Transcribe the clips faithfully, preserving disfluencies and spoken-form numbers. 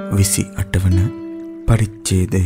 විසි අට වන පරිච්ඡේදය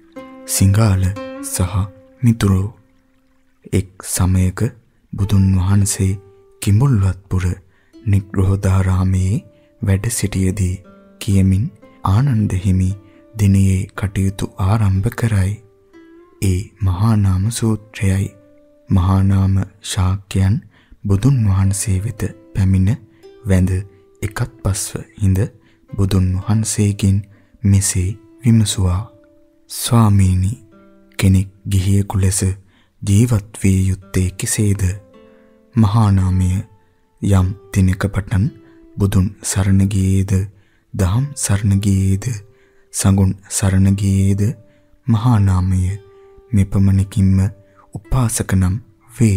සිංහාල සහ මිතුරෝ. එක් සමයක බුදුන් වහන්සේ කිඹුල්වත්පුර නිග්‍රෝධාරාමයේ වැඩ සිටියදී කියමින් ආනන්ද හිමි දිනයේ කටයුතු ආරම්භ කරයි. ඒ මහා නාම සූත්‍රයයි. මහා නාම ශාක්‍යයන් බුදුන් වහන්සේ වෙත පැමිණ වැඳ එකත් පස්ව හිඳ බුදුන් වහන්සේගෙන් මෙසේ විමසුවා. ස්වාමීනි, කෙනෙක් ගිහියෙකු ලෙස ජීවත් විය යුත්තේ කෙසේද? මහා නාමය යම් දිනක පටන් බුදුන් සරණ ගියේද, දහම් සරණ ගියේද, සඟුන් සරණ ගියේද මහා නාමය මෙපමණකින්ම උපාසක නම් වේ.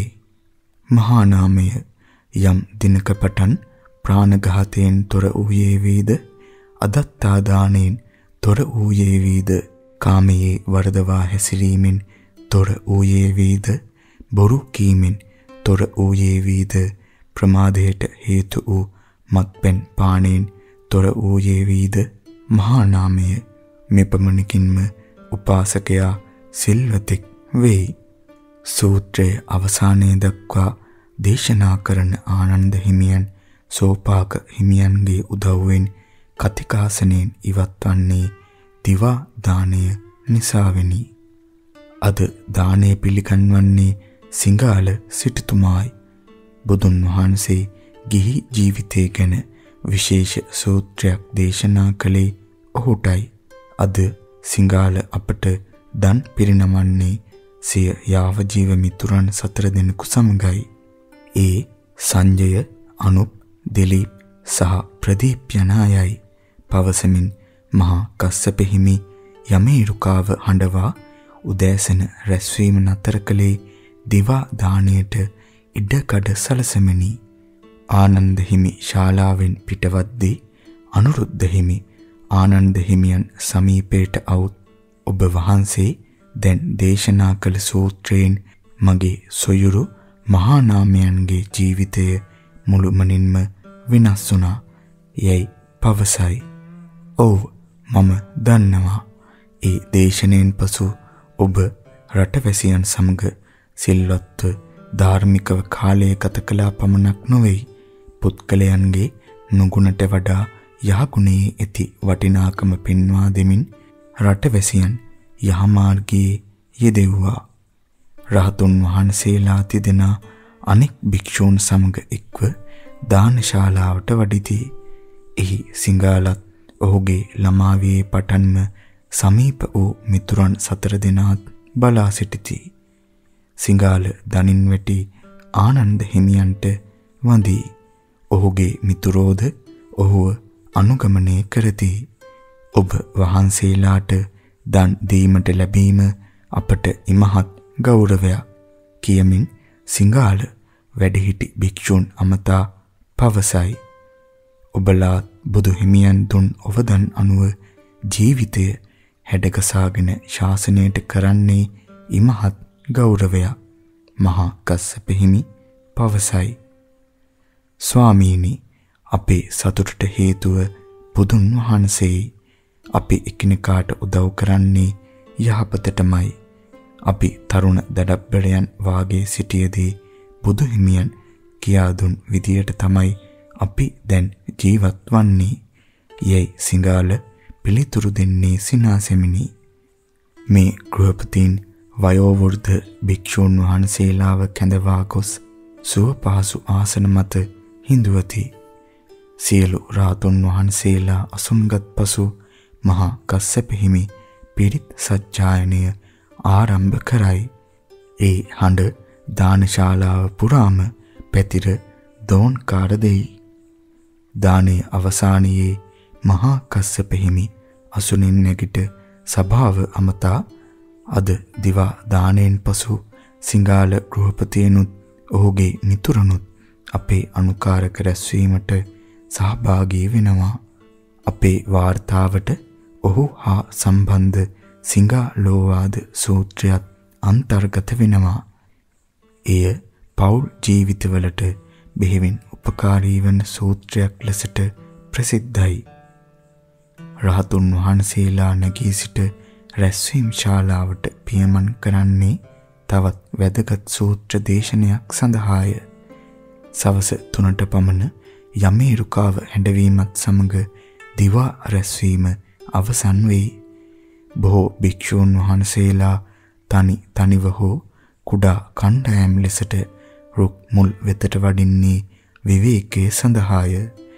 මහා නාමය යම් දිනක පටන් ප්‍රාණඝාතයෙන් තොර වූයේ වේද, අදත්තා දාණයෙන් තොර වූයේ වේද, කාමයේ වරදවා හැසිරීමෙන් තොර වූයේ වේද, බොරු කීමෙන් තොර වූයේ වේද, ප්‍රමාදයට හේතු වූ මත්පැන් පානයෙන් තොර වූයේ වේද මහා නාමය මෙපමණකින්ම උපාසකයා සිල්වතෙක් වෙයි. සූත්‍රයේ අවසානයේ දක්වා දේශනා කරන ආනන්ද හිමියන් සෝපාක හිමියන්ගේ උදව්වෙන් කතිකාසනෙන් ඉවත්වන්නේ දිවා දාණය නිසාවෙනි. අද දාණය පිළිගන්වන්නේ සිංහාල සිටුතුමායි. බුදුන් වහන්සේ ගිහි ජීවිතය ගැන විශේෂ සූත්‍රයක් දේශනා කළේ ඔහුටයි. අද සිංහාල අපට දන් පිරිනමන්නේ සිය යාවජීව මිතුරන් සතර දෙනෙකු සමගයි. ඒ සංජය, අනුප්, දිලීප් සහ ප්‍රදීප් යන අයයි. පවසමින් මහා කස්සප හිමි යමේරුකාව හඬවා උදෑසන රැස්වීම නතර කළේ දිවා දාණයට ඉඩකඩ සලසමිනි. ආනන්ද හිමි ශාලාවෙන් පිටවද්දී අනුරුද්ධ හිමි ආනන්ද හිමියන් සමීපයට අවුත් ඔබ වහන්සේ දැන් දේශනා කළ සූත්‍රයෙන් මගේ සොයුරු මහා නාමයන්ගේ ජීවිතය මුළුමනින්ම විනාශ වුණා යයි පවසයි. ඔව්, මම දන්නවා. ඒ දේශනෙන් පසු ඔබ රටවැසියන් සමග සිල්වත්ව ධාර්මිකව කාලය ගත කළා පමණක් නොවේ, පුත්කලයන්ගේ නුගුණට වඩා යහගුණයේ ඇති වටිනාකම පෙන්වා දෙමින් රටවැසියන් යහමාර්ගයේ යෙදෙව්වා. රහතුන් වහන්සේලා තිදෙනා අනෙක් භික්ෂූන් සමග එක්ව දානශාලාවට වඩිති. එහි සිංහාලත් ඔහුගේ ළමාවියේ පටන්ම සමීප වූ මිතුරන් සතර දෙනාත් බලා සිටිති. සිංහාල දනින් වැටි ආනන්ද හිමියන්ට වඳී. ඔහුගේ මිතුරෝද ඔහුව අනුගමනය කරති. ඔබ වහන්සේලාට දන් දීමට ලැබීම අපට ඉමහත් ගෞරවයක් කියමින් සිංහාල වැඩිහිටි භික්ෂූන් අමතා පවසයි. ඔබලා බුදු හිමියන් දුන් ඔවදන් අනුව ජීවිතය හැඩගසාගෙන ශාසනයට කරන්නේ ඉමහත් ගෞරවයක් මහා කස්සප හිමි පවසයි. ස්වාමීනි, අපේ සතුටට හේතුව බුදුන් වහන්සේයි. අපි එකිනෙකාට උදව් කරන්නේ යහපතටමයි. අපි තරුණ දඩබ්බලයන් වාගේ සිටියේදී බුදු හිමියන් කියා දුන් විදියට තමයි අපි දැන් ජීවත් වන්නේ යයි සිංහාල පිළිතුරු දෙන්නේ සිනාසෙමිනි. මේ ගෘහපතීන් වයෝවෘද්ධ භික්ෂූන් වහන්සේලාව කැඳවා ගොස් සුව පහසු ආසන මත හිඳුවති. සියලු රාතුන් වහන්සේලා අසුන්ගත් පසු මහා කස්සප හිමි පිරිත් සජ්ජායනය ආරම්භ කරයි. ඒ හඬ දානශාලාව පුරාම පැතිර දෝන්කාර දෙයි. දානයේ අවසානයේ මහා කස්සප හිමි අසුනින් නැගිට සභාව අමතා අද දිවා දාණයෙන් පසු සිංහාල ගෘහපතියනුත් ඔහුගේ මිතුරනුත් අපේ අනුකාරක රැස්වීමට සහභාගී වෙනවා. අපේ වාර්තාවට ඔහු හා සම්බන්ධ සිංහාලෝවාද සූත්‍රයත් අන්තර්ගත වෙනවා. එය පෞල් ජීවිතවලට බෙහෙවින් උපකාරී වන සූත්‍රයක් ලෙසට ප්‍රසිද්ධයි. රහතුන් වහන්සේලා නැගී සිට රැස්වීම් ශාලාවට පියමන් කරන්නේ තවත් වැදගත් සූත්‍ර දේශනයක් සඳහාය. සවස තුනට පමණ යමේරුකාව හැඬවීමත් සමග දිවා රැස්වීම අවසන් වෙයි. බොහෝ භික්ෂූන් වහන්සේලා තනි තනිව හෝ කුඩා කණ්ඩායම් ලෙසට රුක් මුල් වෙතට වඩින්නේ විවේකයේ සඳහාය.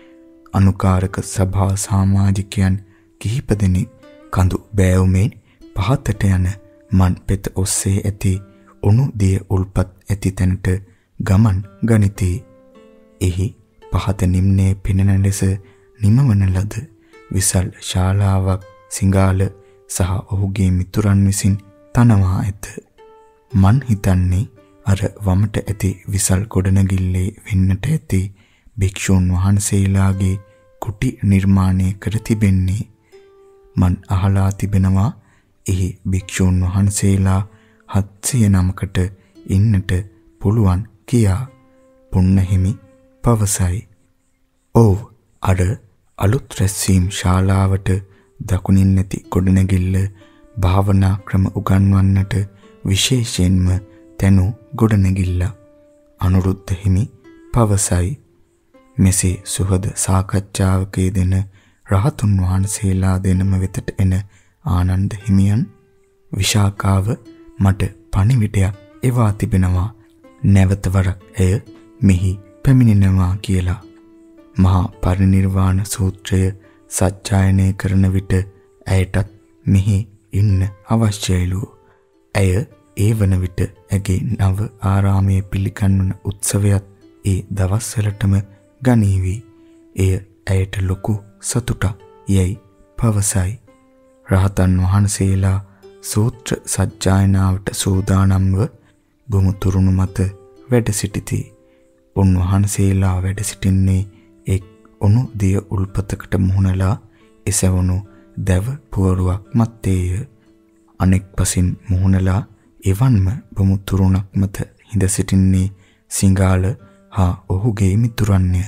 අනුකාරක සභා සමාජිකයන් කිහිප දෙනෙක් කඳු බෑවුමෙන් පහතට යන මන් පෙත ඔස්සේ ඇති උණු දිය උල්පත් ඇති තැනට ගමන් ගනිති. එහි පහත නිම්නයේ පෙනෙන ලෙස නිමවන ලද විසල් ශාලාවක් සිංගාල සහ ඔහුගේ මිතුරන් විසින් තනවා ඇත. මන් හිතන්නේ අර වමට ඇති විසල් ගොඩනැගිල්ලේ වෙන්නට ඇති භික්ෂූන් වහන්සේලාගේ කුටි නිර්මාණය කර තිබෙන්නේ. මන් අහලා තිබෙනවා එහි භික්ෂූන් වහන්සේලා හත්සිය නමකට ඉන්නට පුළුවන් කියා පුන්නහිමි පවසයි. ඔව් අර අලුත් රැස්වීම් ශාලාවට දකුණින් නැති ගොඩනැගිල්ල භාවනා ක්‍රම උගන්වන්නට විශේෂයෙන්ම තැනු ගොඩනැගිල්ල අනුරුද්ධ හිමි පවසයි. මෙසේ සුහද සාකච්ඡාවක යෙදෙන රහතුන් වහන්සේලා දෙනම වෙතට එන ආනන්ද හිමියන් විශාකාව මට පණිවිඩයක් එවා තිබෙනවා. නැවත වරක් එය මෙහි පැමිණෙනවා කියලා. මහා පරිනිර්වාණ සූත්‍රය සජ්ජායනය කරන විට ඇයටත් මෙහි ඉන්න අවශ්‍යයිලු. ඇය ඒ වන විට ඇගේ නව ආරාමයේ පිළිගන්වන උත්සවයත් ඒ දවස්වලටම ගනීවි. එය ඇයට ලොකු සතුටක් යයි පවසයි. රහතන් වහන්සේලා සූත්‍ර සජ්ජායනාවට සූදානම්ව බුමු තුරුණු මත වැඩ සිටිති. උන්වහන්සේලා වැඩ සිටින්නේ එක් උණු දිය උල්පතකට මුහුණලා එසවුණු දැව පුවරුවක් මැත්තේය. අනෙක් පසින් මුහුණලා එවන්ම බුමු තුරුණක් මත හිඳ සිටින්නේ සිංගාල හා ඔහුගේ මිතුරන්ය.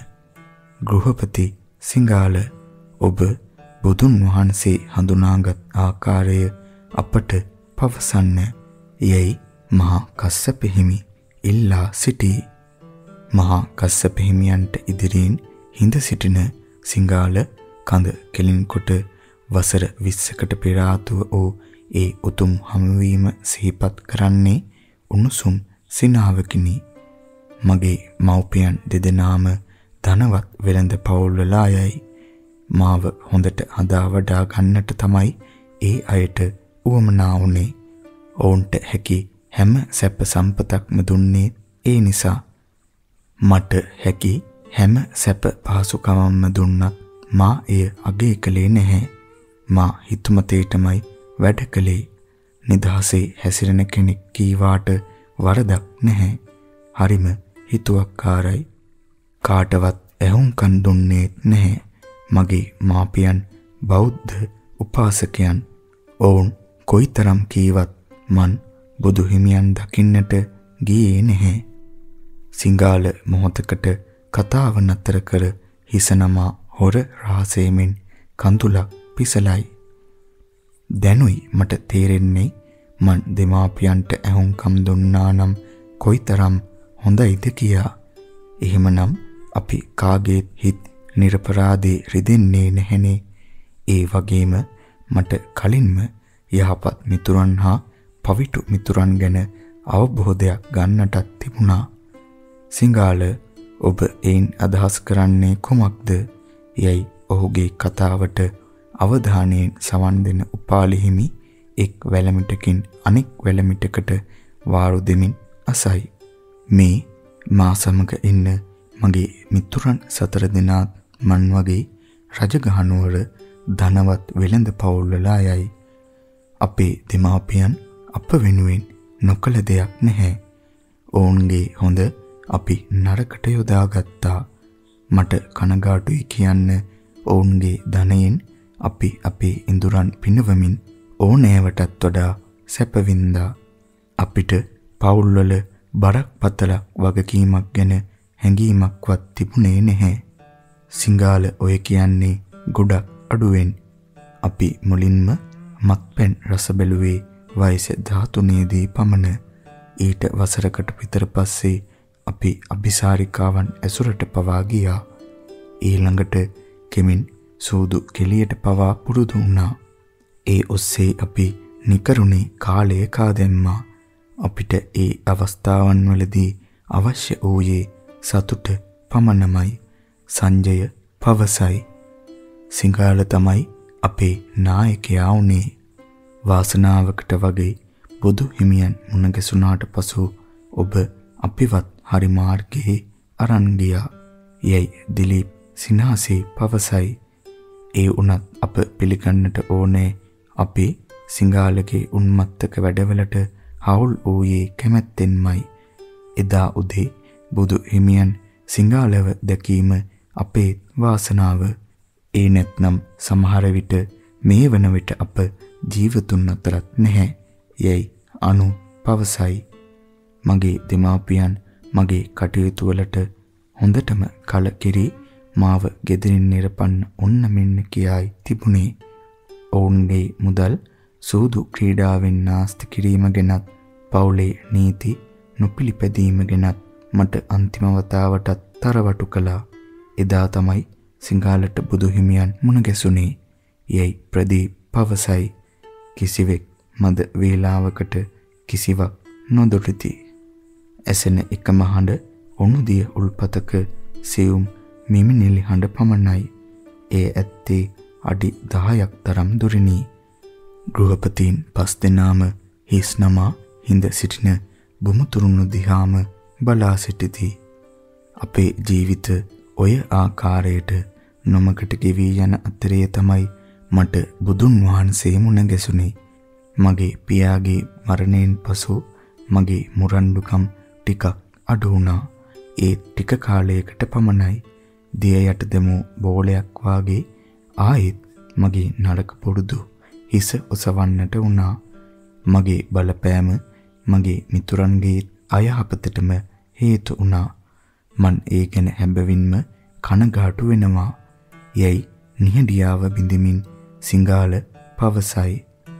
ගෘහපති සිංගාල, ඔබ බුදුන් වහන්සේ හඳුනාගත් ආකාරය අපට පවසන්න යයි මහා කස්සප හිමි ඉල්ලා සිටී. මහා කස්සප හිමියන්ට ඉදිරියෙන් හිඳ සිටින සිංගාල කඳ කෙලින් කොට වසර විස්සකට පෙර ආතුව වූ ඒ උතුම් හමුවීම සිහිපත් කරන්නේ උණුසුම් සිනාවකිනි. මගේ මව්පියන් දෙදෙනාම ධනවත් වෙළඳ පවුල්වලයයි. මාව හොඳට හදා වඩා ගන්නට තමයි ඒ අයට උවමනා වුණේ. ඔවුන්ට හැකි හැම සැප සම්පතක්ම දුන්නේ ඒ නිසා. මට හැකි හැම සැප පහසුකමක්ම දුන්නත් මා එය අගය කළේ නැහැ. මා හිතුමතේටමයි වැඩ කළේ. නිදහසේ හැසිරෙන කෙනෙක් කීවාට වරදක් නැහැ. හරිම හිතුවක්කාරයි. කාටවත් ඇහුම්කන් දුන්නේ නැහැ. මගේ මාපියන් බෞද්ධ උපාසකයන්. ඔවුන් කොයිතරම් කීවත් මන් බුදු හිමියන් දකින්නට ගියේ නැහැ. සිංගාල මොහොතකට කතාව නතර කර හිස නමා හොර රහසෙමින් කඳුලක් පිසලයි. දැනුයි මට තේරෙන්නේ මන් දෙමාපියන්ට ඇහුම්කම් දුන්නා නම් කොයිතරම් හොඳයිද කියා. එහෙමනම් අපි කාගේත් හිත් නිර්පරාදී රිදෙන්නේ නැහනේ. ඒ වගේම මට කලින්ම යහපත් මිතුරන් හා පවිටු මිතුරන් ගැන අවබෝධයක් ගන්නටත් තිබුණා. සිංගාල, ඔබ එයින් අදහස් කරන්නේ කුමක්ද? යයි ඔහුගේ කතාවට අවධානයෙන් සවන් දෙන උපාලි හිමි එක් වැලමිටකින් අනෙක් වැලමිටකට වාරු දෙමින් අසයි. මේ මා සමග ඉන්න මගේ මිතුරන් සතර දෙනාත් මන් වගේ රජගහනුවර ධනවත් වෙළඳ පවුල්වල අයයි. අපේ දෙමාපියන් අප වෙනුවෙන් නොකළ දෙයක් නැහැ. ඔවුන්ගේ හොඳ අපි නරකට යොදාගත්තා. මට කනගාටුයි කියන්න ඔවුන්ගේ ධනයෙන් අපි අපේ ඉඳුරන් පිනවමින් ඕනෑවටත් වඩා සැප වින්දා. අපිට පවුල්වල බරක් පතලක් වගකීමක් ගැන හැඟීමක්වත් තිබුණේ නැහැ. සිංගාල ඔය කියන්නේ ගොඩක් අඩුවෙන්. අපි මුලින්ම මත්පැන් රස බැලුවේ වයස දහතුනේ දී පමණ. ඊට වසරකට විතර පස්සේ අපි අභිසාරිකාවන් ඇසුරට පවා ගියා. ඊළඟට කෙමින් සූදු කෙලියට පවා පුරුදු වුණා. ඒ ඔස්සේ අපි නිකරුණේ කාලය කා දැම්මා. අපිට ඒ අවස්ථාවන් වලදී අවශ්‍ය වූයේ සතුට පමණමයි. සංජය පවසයි. සිංහල තමයි අපේ නායකයා වුණේ. වාසනාවකට වගේ බුදු හිමියන් මුණ ගැසුණාට පසු ඔබ අපිවත් හරි මාර්ගයේ අරන් ගියා. යයි දිලීප් සිනාසේ පවසයි. ඒ උනත් අප පිළිගන්නට ඕනේ අපි සිංහලගේ උන්මත්තක වැඩවලට හවුල් වූයේ කැමැත්තෙන්මයි. එදා උදේ බුදු හිමියන් සිංහලව දැකීම අපේ වාසනාව. ඒ නැත්නම් සමහර විට මේ වන විට අප ජීවතුන් අතරත් නැහැ. යයි අනු පවසයි. මගේ දෙමාපියන් මගේ කටයුතු වලට හොඳටම කලකිරි මාව ගෙදරින් නිරපන්න ඔන්න මෙන්න කියයි තිබුණේ. ඔවුන්ගේ මුදල් සූදු ක්‍රීඩාවෙන් නාස්ති කිරීම ගැනත් පවුලේ නීති නොපිළිපැදීම ගැනත් මට අන්තිම වතාවටත් තරවටු කළා. එදා තමයි සිංහලට බුදු හිමියන් මුණ ගැසුනේ. යයි ප්‍රදීප් පවසයි. කිසිවෙක් මද වේලාවකට කිසිවක් නොදොටති. ඇසෙන එකම හඬ ඔනුදිය උල්පතක සියුම් මිමිනිලි හඬ පමණයි. ඒ ඇත්තේ අඩි දහයක් තරම් දුරිනි. ගෘහපතීන් පස් දෙනාම හිස් නමා හිඳ සිටින බුමුතුරුණු දිහාම බලා සිටිති. අපේ ජීවිත ඔය ආකාරයට නොමකට ගෙවී යන අතරේ තමයි මට බුදුන් වහන්සේ මුණ ගැසුනේ. මගේ පියාගේ මරණයෙන් පසු මගේ මුරණ්ඩුකම් ටිකක් අඩු වුණා. ඒ ටික කාලයකට පමණයි. දිය යට දෙමු බෝලයක් වාගේ ආයෙත් මගේ නරක පුරුදු හිස ඔසවන්නට වුණා. මගේ බලපෑම මගේ මිතුරන්ගේ අයහපතටම හේතු වුණා. මන් ඒ ගැන හැබවින්ම කනගාටු වෙනවා. යයි නිහඬියාව බිඳමින් සිංහල පවසයි.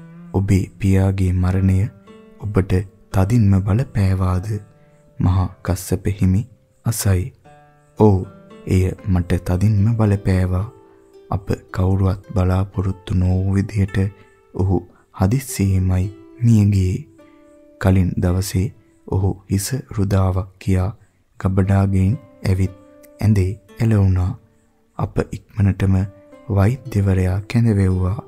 ඔබේ පියාගේ මරණය ඔබට තදින්ම බලපෑවාද? මහා කස්සප හිමි අසයි. "ඔව්, එය මට තදින්ම බලපෑවා. අප කවුරුවත් බලාපොරොත්තු නොවූ විදිහට ඔහු හදිස්සියෙමයි මිය ගියේ. කලින් දවසේ ඔහු හිස රුදාවක් කියා ගබඩාගෙන් ඇවිත් ඇඳේ එළවුණා. අප ඉක්මනටම වෛද්‍යවරයා කැඳවුවා.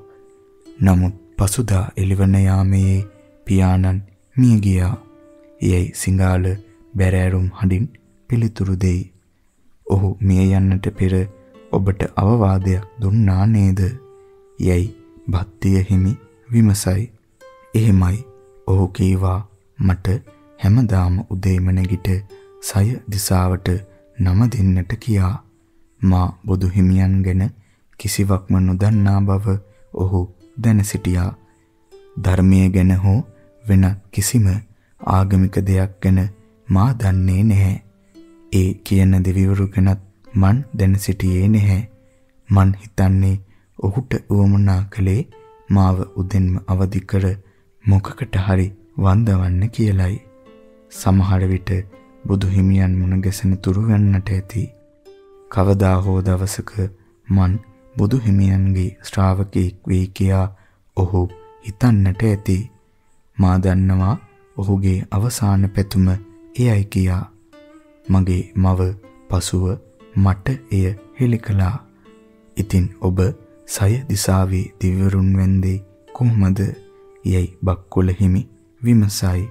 නමුත් පසුදා එළිවන යාමේ පියාණන් මිය ගියා." යයි සිංහල බැරෑරුම් හඬින් පිළිතුරු දෙයි. "ඔහු මිය යන්නට පෙර ඔබට අවවාදයක් දුන්නා නේද?" යයි භත්තිය හිමි විමසයි. "එහෙමයි. ඔහු කීවා මට හැමදාම උදේම නැගිට සය දිසාවට නම දෙන්නට කියා. මා බුදු හිමියන් ගැන කිසිවක්ම නොදන්නා බව ඔහු දැන සිටියා. ධර්මයේ ගැන හෝ වෙන කිසිම ආගමික දෙයක් ගැන මා දන්නේ නැහැ. ඒ කියන දෙවිවරු ගැනත් මන් දැන සිටියේ නැහැ. මන් හිතන්නේ ඔහුට උවමනා කළේ මාව උදෙන්ම අවදි කර මොකකට හරි වන්දවන්න කියලයි. සමහර විට බුදු හිමියන් මුණ ගැසෙන තුරු වෙන්නට ඇති. කවදා හෝ දවසක මන් බුදු හිමියන්ගේ ශ්‍රාවකෙක් වෙයි කියා ඔහු හිතන්නට ඇති. මා දන්නවා ඔහුගේ අවසාන පැතුම එයයි කියා. මගේ මව පසුව මට එය හෙළි කළා. ඉතින් ඔබ සය දිසාවේ දිව්‍යවරුන් වැන්දේ කොහොමද?" යයි බක්කුල හිමි විමසයි.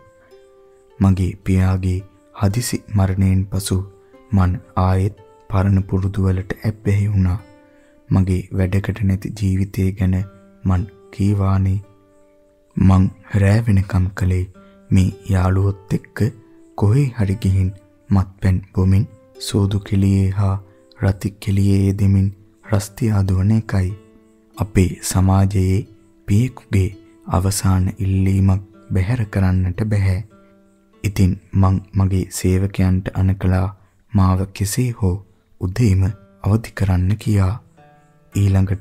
"මගේ පියාගේ හදිසි මරණයෙන් පසු මන් ආයෙත් පරණ පුරුදු වලට ඇබ්බැහි වුණා. මගේ වැඩකට නැති ජීවිතය ගැන මන් කීවානේ. මං රෑ වෙනකම් කලේ මේ යාළුවොත් එක්ක කොහේ හරි ගිහින් මත්පැන් බොමින් සෝදු කෙලියේ හා රති කෙලියේ යෙදෙමින් රස්තියා දුවන එකයි. අපේ සමාජයේ පියෙකුගේ අවසාන ඉල්ලීමක් බැහැර කරන්නට බෑ. ඉතින් මං මගේ සේවකයන්ට අනකලා මාව කෙසේ හෝ උදේම අවදි කරන්න කියා. ඊළඟට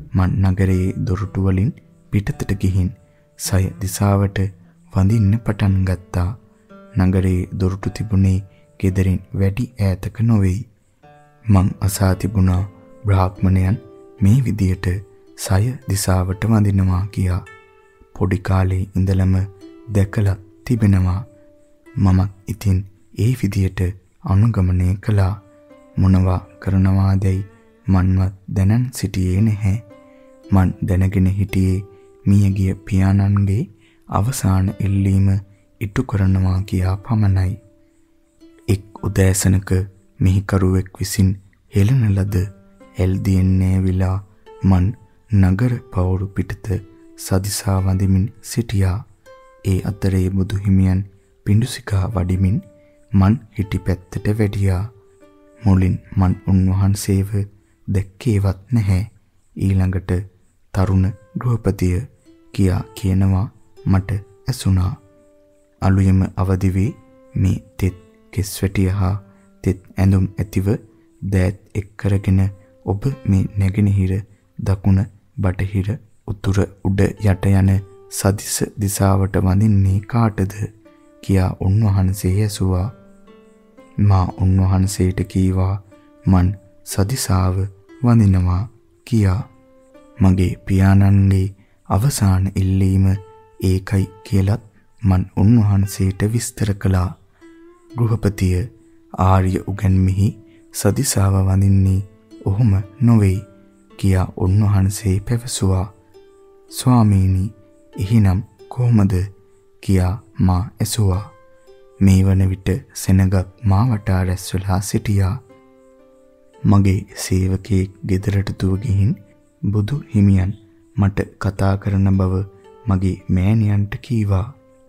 මන් නගරයේ දොරටු වලින් පිටතට ගිහින් සය දිසාවට වඳින්න පටන් ගත්තා. නගරයේ දොරටු තිබුණේ ගෙදරින් වැඩි ඈතක නොවේයි. මං අසා තිබුණා බ්‍රාහ්මණයන් මේ විදියට සය දිසාවට වඳිනවා කියා. පොඩි කාලේ ඉඳලම දැකලා තිබෙනවා. මමත් ඉතින් ඒ විදියට අනුගමනය කළා. මොනවා කරනවාදයි මන්වත් දැනන් සිටියේ නැහැ. මන් දැනගෙන හිටියේ මියගිය පියාණන්ගේ අවසාන ඉල්ලීම ඉටු කරනවා කියා පමණයි. එක් උදෑසනක මිහිකරුවෙක් විසින් හෙළන ලද එල්දියන්නේ විලා මන් නගර පවුරු පිටත සදිසා වඳමින් සිටියා. ඒ අතරේ බුදු හිමියන් පිඬුසිකා වඩිමින් මන් හිටි පැත්තට වැඩියා. මුලින් මන් උන්වහන්සේව දැක්කේවත් නැහැ. ඊළඟට තරුණ ගෘහපතිය කියා කියනවා මට ඇසුණා. අලුයම අවදි වී මේ තෙත් කෙස්වැටිය හා තෙත් ඇඳුම් ඇතිව දෑත් එක් කරගෙන ඔබ මේ නැගෙනහිර දකුණ බටහිර උතුර උඩ යට යන සදිස දිසාවට වඳින්නේ කාටද කියා උන්වහන්සේ ඇසුවා. මා උන්වහන්සේට කීවා මන් සදිසාව වඳිනවා කියා. මගේ පියාණන්ගේ අවසාන ඉල්ලීම ඒකයි කියලත් මන් උන්වහන්සේට විස්තර කළා. ගෘහපතිය ආර්ය උගන්මිහි සදිසාව වඳින්නේ ඔහොම නොවේයි කියා උන්වහන්සේ පැවසුවා. ස්වාමීනි එහෙනම් කොහොමද කියා මා ඇසුවා. මේ වන විට සෙනගක් මා වටා රැස් වෙලා සිටියා. මගේ සේවකයෙක් ගෙදරට දුව ගිහින් බුදු හිමියන් මට කතා කරන බව මගේ මෑණියන්ට කීවා.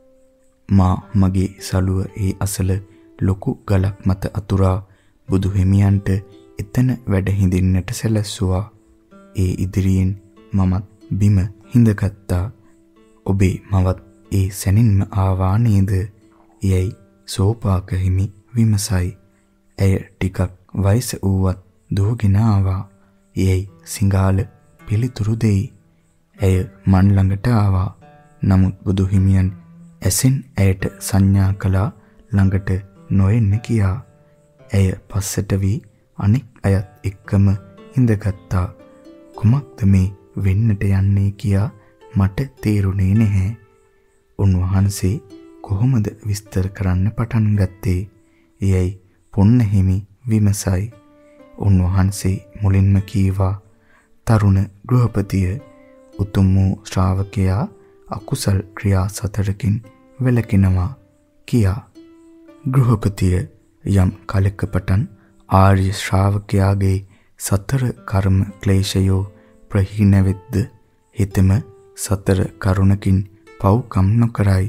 මා මගේ සලුව ඒ අසල ලොකු ගලක් මත අතුරා බුදු හිමියන්ට එතන වැඩ හිඳින්නට සැලැස්සුවා. ඒ ඉදිරියෙන් මමත් බිම හිඳගත්තා. ඔබේ මවත් ඒ සැනින්ම ආවා නේද? යයි සෝපාක හිමි විමසයි. ඇය ටිකක් වයස වූවත් දුවගෙන ආවා. යයි සිංහාල පිළිතුරු දෙයි. ඇය මන් ළඟට ආවා. නමුත් බුදු හිමියන් ඇසෙන් ඇයට සංඥා කළා ළඟට නොඑන්න කියා. ඇය පස්සට වී අනෙක් අයත් එක්කම හිඳගත්තා. කුමක්ද මේ වෙන්නට යන්නේ කියා මට තේරුණේ නැහැ. උන්වහන්සේ කොහොමද විස්තර කරන්න පටන් ගත්තේ? එයයි පොන්නහිමි විමසයි. උන්වහන්සේ මුලින්ම කීවා තරුණ ගෘහපතිය උතුම් වූ ශ්‍රාවකයා අකුසල් ක්‍රියා සතරකින් වැළකෙනවා කියා. ගෘහපතිය යම් කලක පටන් ආර්ය ශ්‍රාවකයාගේ සතර කර්ම ක්ලේශයෝ ප්‍රහීන වෙද්ද හිතම සතර කරුණකින් පව්කම් නොකරයි.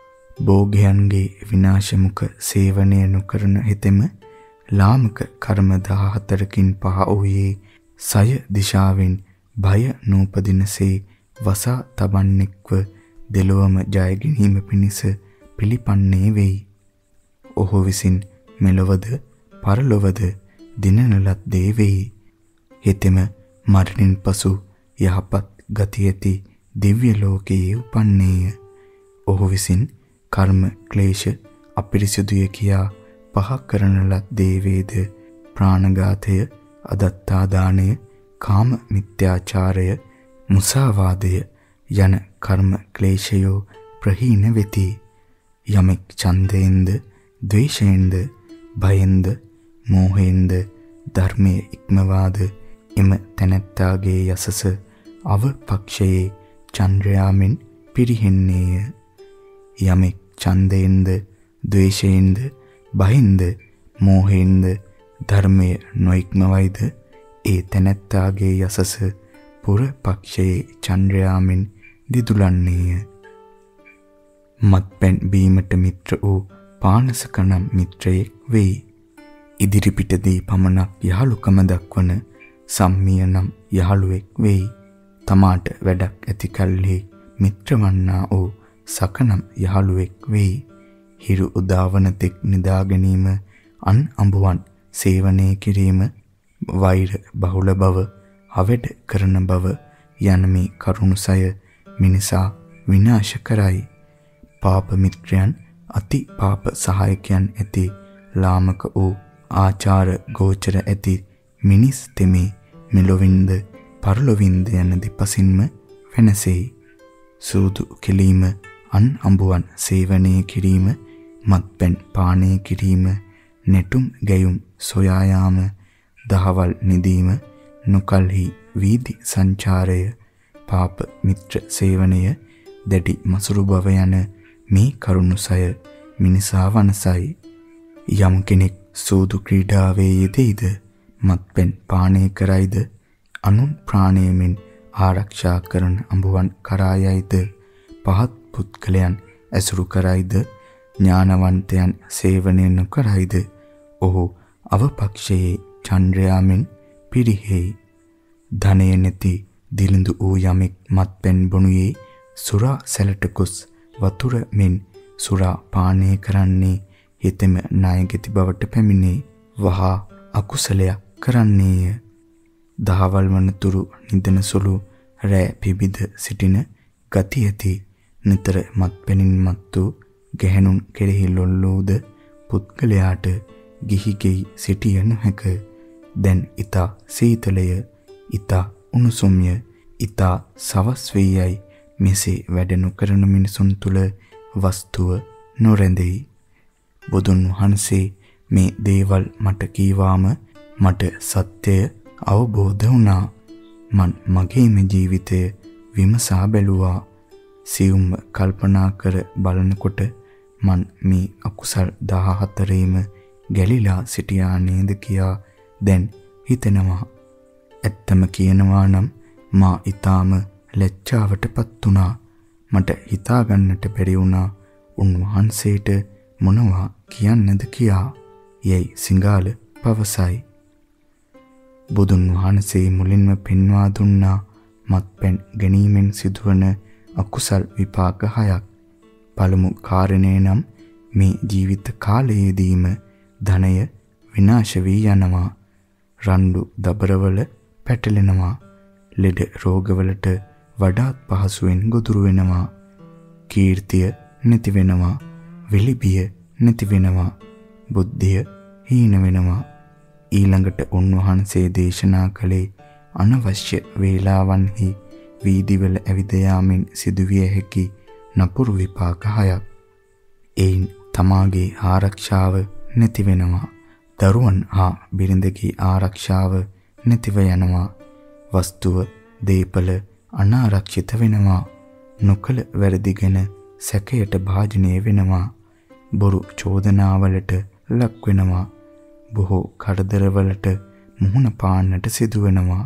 භෝගයන්ගේ විනාශමුඛ සේවනය නොකරන හිතෙම ලාමක කර්ම දහහතරකින් පහ වූයේ සය දිශාවෙන් භය නූපදිනසේ වසා තබන්නෙක්ව දෙලොවම ජය ගැනීම පිණිස පිළිපන්නේ වෙයි. ඔහු විසින් මෙලොවද පරලොවද දිනන ලද්දේ වෙයි. හිතෙම මරණින් පසු යහපත් ගති ඇති දිව්‍ය ලෝකයේ උපන්නේය. ඔහු විසින් කර්ම ක්ලේශ අපිරිසිදුය කියා පහ කරන ලද්දේ වේද ප්‍රාණඝාතය, අදත්තා දානය, කාම මිත්‍යාචාරය, මුසාවාදය යන කර්ම ක්ලේශයෝ ප්‍රහීන වෙති. යමෙක් ඡන්දයෙන්ද, ද්වේෂයෙන්ද, භයෙන්ද, මෝහයෙන්ද ධර්මයේ ඉක්මවාද එම තැනැත්තාගේ යසස අවපක්ෂයේ චන්ද්‍රයාමෙන් පිරිහෙන්නේය. යමෙක් ඡන්දයෙන්ද, ද්වේෂයෙන්ද, භයෙන්ද, මෝහයෙන්ද ධර්මයේ නොඉක්මවයිද ඒ තැනැත්තාගේ යසස පුර පක්ෂයේ චන්ද්‍රයාමෙන් දිදුලන්නේය. මත්පැන් බීමට මිත්‍ර වූ පානසක නම් මිත්‍රයෙක් වෙයි. ඉදිරිපිටදී පමණක් යහළුකම දක්වන සම්මිය නම් යහළුවෙක් වෙයි. තමාට වැඩක් ඇති කල්හි මිත්‍රවන්නා වූ සකනම් යහළුවෙක් වෙයි. හිරු උදාවන තෙක් නිදා ගැනීම, අන් අඹුවන් සේවනය කිරීම, වෛර බහුල බව, අවැඩ කරන බව, යන මේ කරුණුසය මිනිසා විනාශ කරයි. පාප මිත්‍රයන් අති පාප සහායකයන් ඇති ලාමක වූ ආචාර ගෝචර ඇති මිනිස් තෙමේ මෙලොවින්ද පරලොවින්ද යන දෙපසින්ම වෙනසෙයි. සූදු කෙලීම, අන් අඹුවන් සේවනය කිරීම, මත්පැන් පානය කිරීම, නැටුම් ගැයුම් සොයා යාම, දහවල් නිදීම, නොකල්හි වීදි සංචාරය, පාප මිත්‍ර සේවනය, දැඩි මසුරු බව යන මේ කරුණුසය මිනිසා වනසයි. යම් කෙනෙක් සූදු ක්‍රීඩාවේ යෙදෙයිද, මත්පැන් පානය කරයිද, අනුන් ප්‍රාණයමින් ආරක්ෂා කරන අඹුවන් කරා යයිද, පහත් පුද්ගලයන් ඇසුරු කරයිද, ඥානවන්තයන් සේවනය නොකරයිද, ඔහු අවපක්ෂයේ චන්ද්‍රයාමින් පිරිහෙයි. ධනය නැති දිලිඳු වූ යමෙක් මත්පැන් බොනුයේ සුරා සැලට ගොස් වතුර මෙන් සුරා පානය කරන්නේ හිතෙම ණයගැති බවට පැමිණේ. වහා අකුසලයක් කරන්නේය. දහවල් වනතුරු නිදන සුළු රෑ පිබිද සිටින ගති ඇති නිතර මත්පැනින් මත්තු ගැහැණුන් කෙරෙහි ලොල්ලෝද පුද්ගලයාට ගිහිගෙයි සිටිය නොහැක. දැන් ඊතා සීතලය, ඊතා උණුසුම්ය, ඊතා සවස් වේයයි මෙසේ වැඩ නොකරන මිනිසුන් තුල වස්තුව නොරැඳෙයි. බුදුන් වහන්සේ මේ දේවල් මට කීවාම මට සත්‍යය අවබෝධ වුණා. මන් මගේම ජීවිතය විමසා බැලුවා. සියුම්ව කල්පනා කර බලනකොට මන් මේ අකුසල් දහහතරේම ගැලිලා සිටියා නේද කියා දැන් හිතෙනවා. ඇත්තම කියනවා නම් මා ඊටාම ලැජ්ජාවටපත් වුණා. මට හිතා ගන්නට බැරි වුණා උන්වහන්සේට මොනවා කියන්නද කියා. යයි සිංහල පවසයි. බුදුන් වහන්සේ මුලින්ම පෙන්වා දුන්නා මත්පැන් ගැනීමෙන් සිදුවන අකුසල් විපාක හයක්. පළමු කාරණය නම් මේ ජීවිත කාලයේදීම ධනය විනාශ වී යනවා. රණ්ඩු දබරවල පැටලෙනවා. ලෙඩ රෝගවලට වඩාත් පහසුවෙන් ගොදුරු වෙනවා. කීර්තිය නැති වෙනවා. විලිබිය නැති වෙනවා. බුද්ධිය හීන වෙනවා. ඊළඟට උන්වහන්සේ දේශනා කළේ අනවශ්‍ය වේලාවන්හි වීදිවල ඇවිද යාමෙන් සිදුවිය හැකි නපුරු විපාක හයක්. එයින් තමාගේ ආරක්ෂාව නැති වෙනවා. දරුවන් හා බිරිඳගේ ආරක්ෂාව නැතිව යනවා. වස්තුව දීපල අනාරක්ෂිත වෙනවා. නොකල වැරදි ගැන සැකයට භාජනය වෙනවා. බොරු චෝදනාවලට ලක් වෙනවා. බොහෝ කරදරවලට මුහුණ පාන්නට සිදු වෙනවා.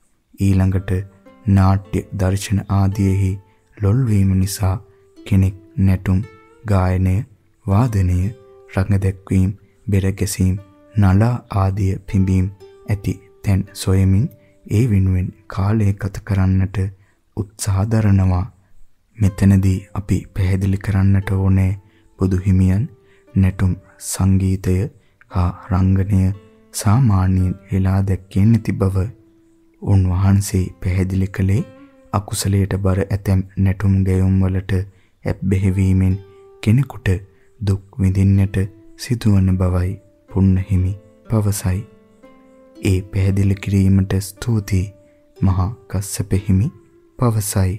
ඊළඟට නාට්‍ය දර්ශන ආදීෙහි ලොල් වීම නිසා කෙනෙක් නැටුම්, ගායනය, වාදනය, රංග දැක්වීම, බෙර ගැසීම, නලා ආදී පිඹීම් ඇති තැන් සොයමින් ඒ වෙනුවෙන් කාලය ගත කරන්නට උත්සාහ දරනවා. මෙතනදී අපි පැහැදිලි කරන්නට ඕනේ බුදු හිමියන් නැටුම්, සංගීතය හා රංගනය සාමාන්‍යයෙන් හෙලා දැක්කේ නැති බව. උන්වහන්සේ පැහැදිලි කළේ අකුසලයට බර ඇතැම් නැටුම් ගැයුම් වලට ඇබ්බැහි වීමෙන් කෙනෙකුට දුක් විඳින්නට සිදුවන බවයි පුන්නහිමි පවසයි. ඒ පැහැදිලි කිරීමට ස්තුතියි මහා කස්සප හිමි පවසයි.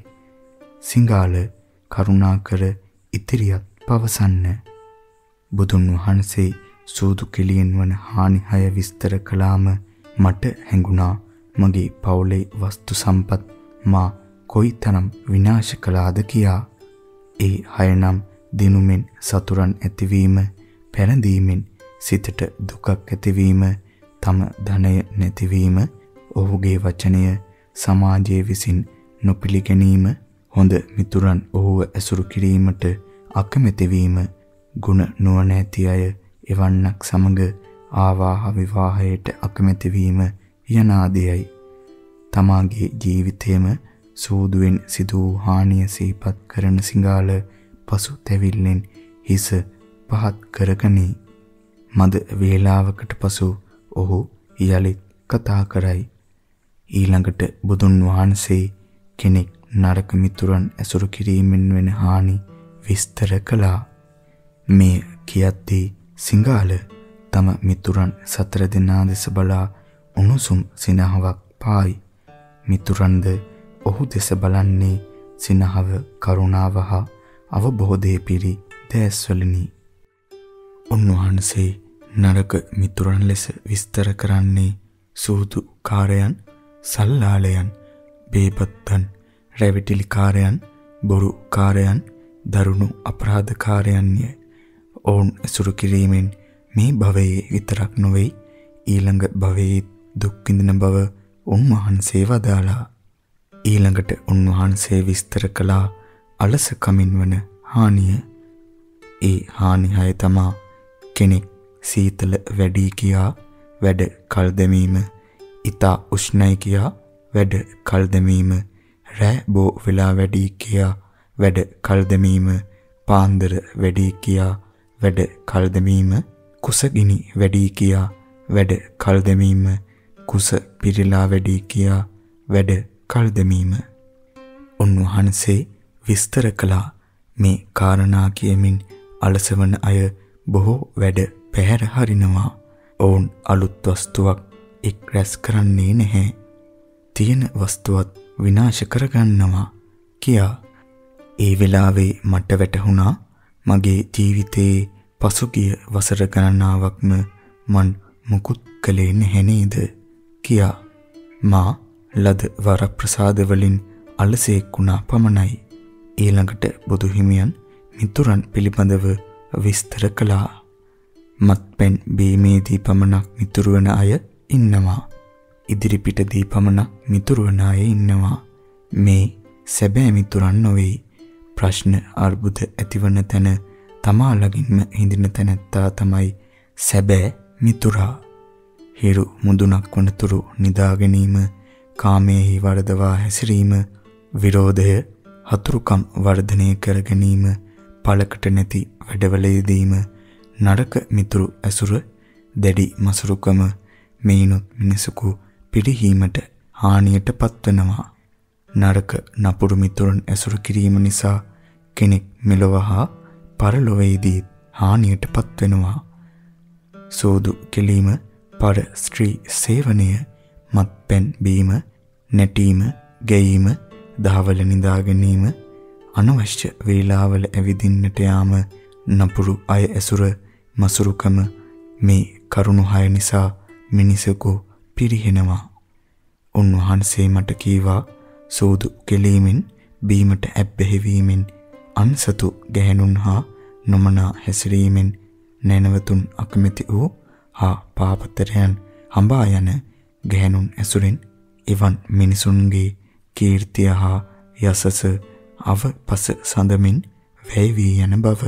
සිංහල කරුණාකර ඉතිරියත් පවසන්න. බුදුන් වහන්සේ සූදු කෙලියෙන් වන හානිහය විස්තර කළාම මට හැඟුණා මගේ පවුලේ වස්තු සම්පත් මා කොයිතරම් විනාශ කළාද කියා. ඒ හය නම් දිනුමින් සතුරන් ඇතිවීම, පැරදීමෙන් සිතට දුකක් ඇතිවීම, තම ධනය නැතිවීම, ඔහුගේ වචනය සමාජයේ විසින් නොපිළිගැනීම, හොඳ මිතුරන් ඔහුව ඇසුරු කිරීමට අකමැති වීම, ගුණ නුවණැති අය එවන්නක් සමග ආවාහ විවාහයට අකමැති වීම යන ආදියයි. තමාගේ ජීවිතයේම සූදුවෙන් සිදු වූ හානිය සිහිපත් කරන සිංහල පසු තැවිල්ලෙන් හිස පහත් කරගනී. මද වේලාවකට පසු ඔහු යලිත් කතා කරයි. ඊළඟට බුදුන් වහන්සේ කෙනෙක් නරක මිතුරන් ඇසුරු කිරීමෙන් වෙන හානි විස්තර කළා. මේ කියද්දී සිංහල තම මිතුරන් සතර දෙනා දෙස බලා උණුසුම් සිනහවක් පායි. මිතුරන්ද ඔහු දෙස බලන්නේ සිනහව කරුණාව හා අවබෝධයේ පිරි දැස්වලිනි. උන්වහන්සේ නරක මිතුරන් ලෙස විස්තර කරන්නේ සූදු කාරයන්, සල්ලාලයන්, බේබත්තන්, රැවටිලිකාරයන්, බොරු කාරයන්, දරුණු අපරාධකාරයන්ය. ඔවුන් ඇසුරු කිරීමෙන් මේ භවයේ විතරක් නොවේ ඊළඟ භවයේ දුක් විඳින බව උන්වහන්සේ වදාළා. ඊළඟට උන්වහන්සේ විස්තර කළා අලස කමින් වන හානිය. ඒ හානිය තමා කෙනෙක් සීතල වැඩි කියා වැඩ කල් දැමීම, ඊතා උෂ්ණයි කියා වැඩ කල් දැමීම, රෑ බෝ වෙලා වැඩි කියා වැඩ කල් දැමීම, පාන්දර වැඩි කියා වැඩ කල් දැමීම, කුසගිනි වැඩි කියා වැඩ කල් දැමීම, කුස පිරিলা වැඩි කියා වැඩ කල් දැමීම. උන්වහන්සේ විස්තර කළා මේ කාරණා කියමින් අලසවන අය බොහෝ වැඩ පැහැර හරිනවා. ඔවුන් අලුත් වස්තුවක් එක් රැස් කරන්නේ නැහැ. තියෙන වස්තුවත් විනාශ කරගන්නවා කියා. ඒ වෙලාවේ මට වැටහුණා මගේ ජීවිතයේ පසුගිය වසර ගණනාවක්ම මන් මුකුත් කළේ නැහැ නේද කියා. මා ලද වරප්‍රසාද වලින් අලසෙක් වුණා පමණයි. ඊළඟට බුදු හිමියන් මිතුරන් පිළිබඳව විස්තර කළා. මත්පැන් බීමේදී පමණක් මිතුරු වන අය ඉන්නවා. ඉදිරිපිටදී පමණක් මිතුරු වන අය ඉන්නවා. මේ සැබෑ මිතුරන් නොවේ. ප්‍රශ්න අර්බුද ඇතිවන තැන තමා ළඟින්ම හිඳින තැනැත්තා තමයි සැබෑ මිතුරා. හිරු මුදුනක් වනතුරු නිදා ගැනීම, කාමයේහි වරදවා හැසිරීම, විරෝධය, හතුරුකම් වර්ධනය කර ගැනීම, පළකට නැති වැඩවල යෙදීම, නරක මිතුරු ඇසුර, දැඩි මසුරුකම මේනොත් මිනිසකු පිරිහීමට හානියට පත්වනවා. නරක නපුරු මිතුරන් ඇසුරු කිරීම නිසා කෙනෙක් මෙලොව හා පරලොවේදී හානියට පත්වෙනවා. සෝදු කෙලීම, පර ස්ත්‍රී සේවනය, මත්පැන් බීම, නැටීම, ගැයීම, දහවල නිදා ගැනීම, අනවශ්‍ය වේලාවල ඇවිදින්නට යාම, නපුරු අය ඇසුර, මසුරුකම මේ කරුණු හය නිසා මිනිසෙකු පිරිහෙනවා. උන්වහන්සේ මට කීවා සෝදු කෙලීමෙන්, බීමට ඇබ්බැහි වීමෙන්, අන්සතු ගැහැණුන් හා නොමනා හැසිරීමෙන්, නැනවතුන් අකමැති වූ හා පාපතරයන් හඹා යන ගැහැණුන් ඇසුරෙන් එවන් මිනිසුන්ගේ කීර්තිය හා යසස අවපස සඳමින් වැය වී යන බව.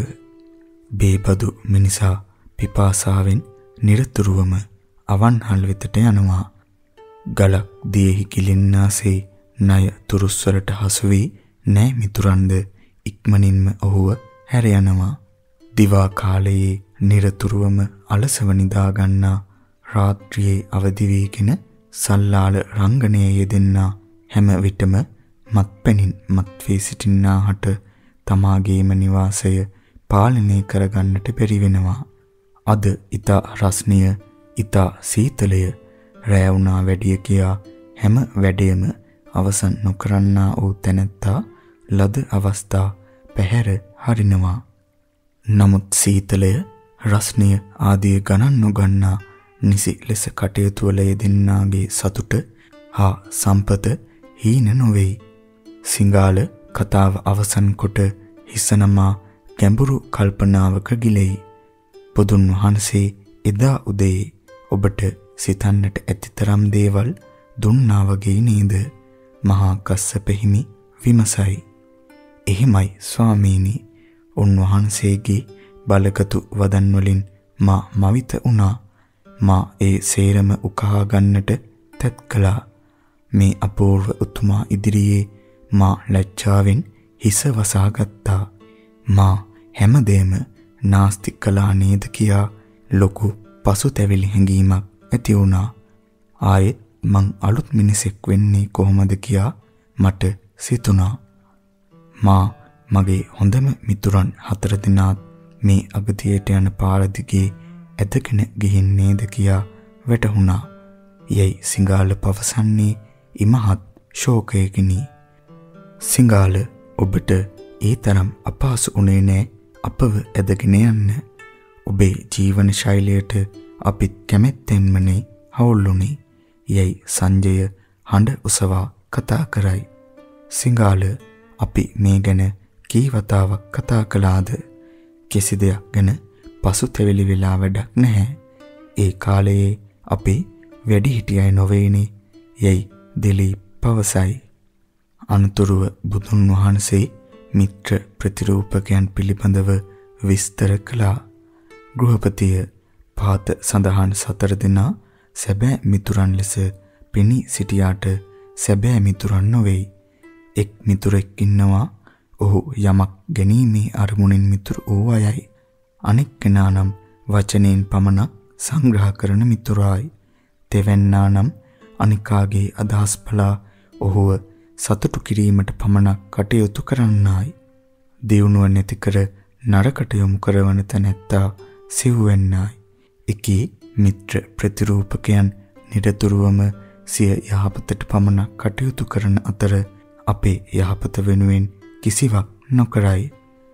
බේබදු මිනිසා පිපාසාවෙන් නිරතුරුවම අවන්හල් වෙතට යනවා. ගලක් දියෙහි කිලින්නාසේ ණය තුරුස්වලට හසු වී නෑ මිතුරන්ද ඉක්මනින්ම ඔහුව හැර යනවා. දිවා කාලයේ නිරතුරුවම අලසව නිදා ගන්නා, රාත්‍රියේ අවදි වීගෙන සල්ලාල රංගනයේ යෙදෙන්නා හැම විටම මත්පැනින් මත්වී සිටින්නාහට තමාගේම නිවාසය පාලනය කරගන්නට බැරි වෙනවා. අද ඊතා රස්නිය, ඊතා සීතලය, රැ වුණා වැඩිය කියා හැම වැඩේම අවසන් නොකරන්නා වූ තැනැත්තා ලද අවස්ථා පැහැර හරිනවා. නමුත් සීතලය, රස්නිය ආදී ගණන් නොගන්නා නිසි ලෙස කටයුතු වල යෙදෙන්නාගේ සතුට හා සම්පත හීන නොවේයි. සිංහල කතාව අවසන් කොට හිසනමා ගැඹුරු කල්පනාවක ගිලෙයි. බුදුන් වහන්සේ එදා උදේ ඔබට සිතන්නට ඇතිතරම් දේවල් දුන්නා වගේ නේද? මහා කස්සප හිමි විමසයි. එහෙමයි ස්වාමීනි. උන්වහන්සේගේ බලගතු වදන් වලින් මා මවිත වුණා. මා ඒ සේරම උකහා ගන්නට තැත් කළා. මේ අපූර්ව උතුමා ඉදිරියේ මා ලැජ්ජාවෙන් හිස වසා ගත්තා. මා හැමදේම නාස්ති කළා නේද කියා ලොකු පසුතැවිලි හැඟීමක් ඇති වුණා. ආයෙත් මං අලුත් මිනිසෙක් වෙන්නේ කොහොමද කියා මට සිතුණා. මා මගේ හොඳම මිතුරන් හතර දෙනාත් මේ අගතියට යන පාර දිගේ ඇදගෙන ගිහින් නේද කියා වැටහුණා. යයි සිංගාල පවසන්නේ ඉමහත් ශෝකයකිනි. සිංගාල ඔබට ඒ තරම් අපහසු උනේ නෑ අපව ඇදගෙන යන්න. ඔබේ ජීවන ශෛලියට අපි කැමැත්තෙන්මනේ හවුල්ුනේ. යයි සංජය හඬ උසවා කතා කරයි. සිංගාල අපි මේ ගැන කී වතාවක් කතා කළාද? කිසි දෙයක් ගැන පසුතැවිලි වෙලා වැඩක් නැහැ. ඒ කාලයේ අපි වැඩි හිටියයි නොවේනේ. යයි දිලීප් පවසයි. අනතුරුව බුදුන් වහන්සේ මිත්‍ර ප්‍රතිරූපකයන් පිළිබඳව විස්තර කළා. ගෘහපතිය පාත සඳහන් සතර දෙනා සැබෑ මිතුරන් ලෙස පෙනී සිටියාට සැබෑ මිතුරන් නොවේයි. එක් මිතුරෙක් ඉන්නවා. ඔහු යමක් ගැනීමේ අරමුණින් මිතුරු වූ අයයි. අනෙක් කෙනා නම් වචනෙන් පමණක් සංග්‍රහ කරන මිතුරායි. තෙවැන්නා නම් අනිකාගේ අදහස් බලා ඔහුව සතුටු කිරීමට පමණක් කටයුතු කරන්නායි. දියුණුව නැති කර නරකට යොමු කරවන තැනැත්තා සිව්වැන්නායි. එකී මිත්‍ර ප්‍රතිරූපකයන් නිරතුරුවම සිය යහපතට පමණක් කටයුතු කරන අතර අපේ යහපත වෙනුවෙන් කිසිවක් නොකරයි.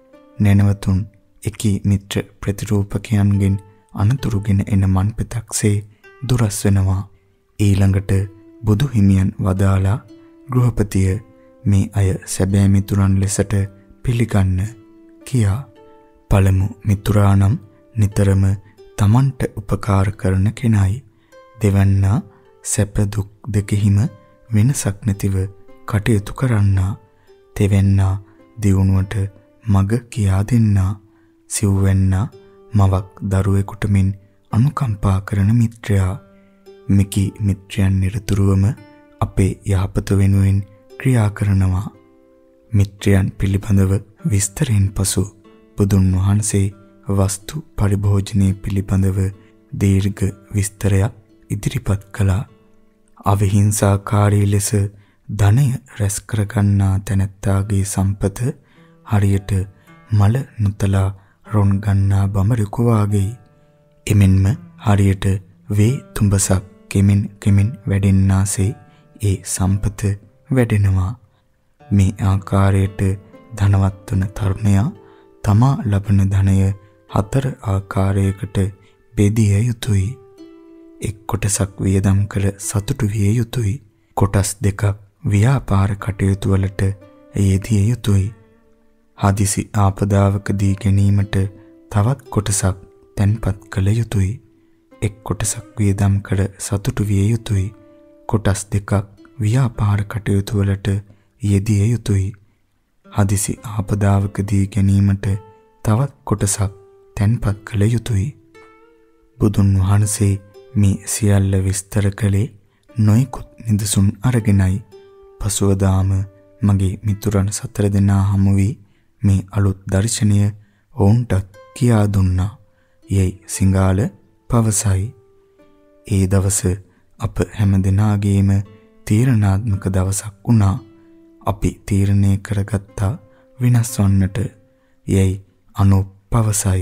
නැනවතුන් එකී මිත්‍ර ප්‍රතිරූපකයන්ගෙන් අනතුරුගෙන එන මන්පෙතක්සේ දුරස් වෙනවා. ඊළඟට බුදු හිමියන් වදාලා ගෘහපතිය මේ අය සැබෑ මිතුරන් ලෙසට පිළිගන්න කියා. පළමු මිතුරා නම් නිතරම තමන්ට උපකාර කරන කෙනයි. දෙවන්නා සැප දුක් දෙකෙහිම වෙනසක් නැතිව කටයුතු කරන්නා. තෙවැන්නා දියුණුවට මග කියා දෙන්නා. සිව්වැන්නා මවක් දරුවෙකුට මෙන් අනුකම්පා කරන මිත්‍රයා. මිකි මිත්‍රයන් නිරතුරුවම අපේ යහපත වෙනුවෙන් ක්‍රියා කරනවා. මිත්‍රයන් පිළිබඳව විස්තරෙන් පසු බුදුන් වහන්සේ වස්තු පරිභෝජනය පිළිබඳව දීර්ඝ විස්තරයක් ඉදිරිපත් කළා. අවිහිංසාකාරී ලෙස ධනය රැස් කරගන්නා තැනැත්තාගේ සම්පත හරියට මල නොතලා රොන් ගන්නා බඹරෙකු වාගේ. එමෙන්ම හරියට වේ තුඹසක් කෙමෙන් කෙමෙන් වැඩෙන්නාසේ ඒ සම්පත වැඩෙනවා. මේ ආකාරයට ධනවත් වන තරුණයා තමා ලබන ධනය හතර ආකාරයකට බෙදිය යුතුයි. එක් කොටසක් වියදම් කර සතුටු විය යුතුයි. කොටස් දෙකක් ව්‍යාපාර කටයුතු වලට යෙදිය යුතුයි. හදිසි ආපදාවකදී ගැනීමට තවත් කොටසක් තැන්පත් කළ යුතුයි. එක් කොටසක් වියදම් කර සතුටු විය යුතුයි. කොටස් දෙකක් ව්‍යාපාර කටයුතු වලට යෙදිය යුතුයි. හදිසි ආපදාවකදී ගැනීමට තවත් කොටසක් තැන්පත් කළ යුතුයි. බුදුන් වහන්සේ මේ සියල්ල විස්තර කළේ නොයෙකුත් නිදසුන් අරගෙනයි. පසුවදාම මගේ මිතුරන් සතර දෙනා හමු වී මේ අලුත් දර්ශනය ඔවුන්ටත් කියා දුන්නා. යයි සිංගාල පවසයි. ඒ දවස අප හැම දෙනාගේම තීරණාත්මක දවසක් වුණා. අපි තීරණය කරගත්තා විනාශ වන්නට. යයි අනුප් පවසයි.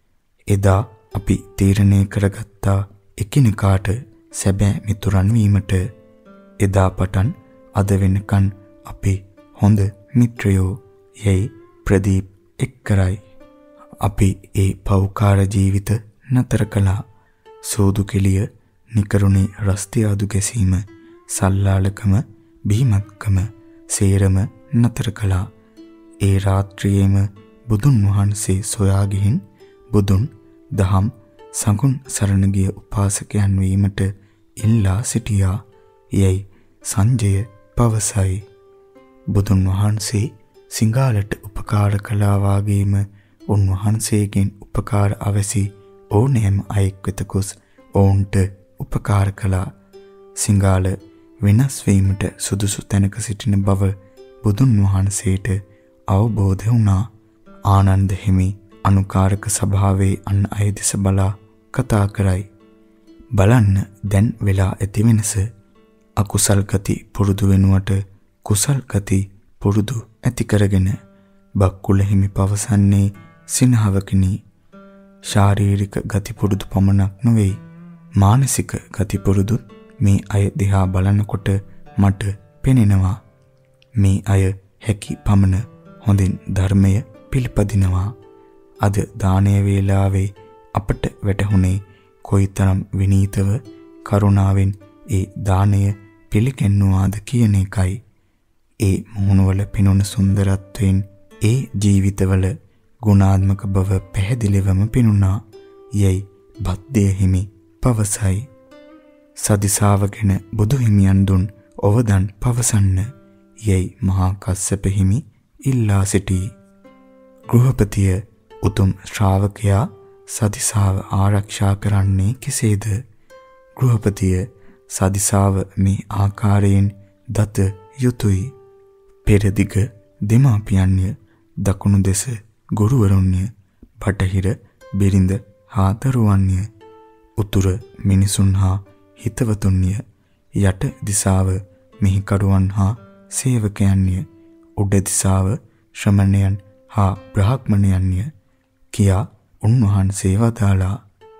එදා අපි තීරණය කරගත්තා එකිනෙකාට සැබෑ මිතුරන් වීමට. එදා පටන් අද වෙනකන් අපි හොඳ මිත්‍රයෝ. යයි ප්‍රදීප් එක් කරයි. අපි ඒ පෞකාර ජීවිත නතර කළා. සෝදු කෙලිය, නිකරුණේ රස්තියාදු ගැසීම, සල්ලාලකම, බීමත්කම සේරම නතර කළා. ඒ රාත්‍රියේම බුදුන් වහන්සේ සොයා ගිහින් බුදුන් දහම් සඟුන් සරණ ගිය උපාසකයන් වීමට ඉල්ලා සිටියා. යයි සංජය පවසයි. බුදුන් වහන්සේ සිංගාලට උපකාර කළා වාගේම උන්වහන්සේගෙන් උපකාර අවසි ඕනෑම අයෙක් වෙත ගොස් ඔවුන්ට උපකාර කළා. සිංගාල වෙනස් වීමට සුදුසු තැනක සිටින බව බුදුන් වහන්සේට අවබෝධ වුණා. ආනන්ද හිමි අනුකාරක සභාවේ අන් අය දෙස බලා කතා කරයි. බලන්න දැන් වෙලා ඇති වෙනස. අකුසල් ගති පුරුදු වෙනුවට කුසල් ගති පුරුදු ඇති කරගෙන බක්කුල හිමි පවසන්නේ සිනහවකිනි. ශාරීරික ගති පුරුදු පමණක් නොවේ, මානසික ගති පුරුදුත් මේ අය දිහා බලනකොට මට පෙනෙනවා. මේ අය හැකි පමණ හොඳින් ධර්මය පිළිපදිනවා. අද දානය වේලාවේ අපට වැටහුනේ කොයිතරම් විනීතව කරුණාවෙන් ඒ දානය පිළිගැන්වුවාද කියන එකයි. ඒ මුහුණවල පිනුන සුන්දරත්වයෙන් ඒ ජීවිතවල ගුණාත්මක බව පැහැදිලිවම පිනුණා යයි බද්දේ හිමි පවසයි. සදිසාවගෙන බුදු හිමියන් දුන් ඔවදන් පවසන්න යයි මහා කස්සප හිමි ඉල්ලා සිටී. ගෘහපතිය උතුම් ශ්‍රාවකයා සදිසාව ආරක්ෂා කරන්නේ කෙසේද? ගෘහපතිය සදිසාව මේ ආකාරයෙන් දත යුතුය. පෙරදිග දෙමාපියන්ය, දකුණු දෙස ගුරුවරුන්ය, බටහිර බිරිඳ හා දරුවන්ය, උතුර මිනිසුන් හා හිතවතුන්ය, යට දිසාව මිහිකරුවන් හා සේවකයන්ය, උඩ දිසාව ශ්‍රමණයන් හා බ්‍රාහ්මණයන්ය කියා උන්වහන්සේ වදාළා.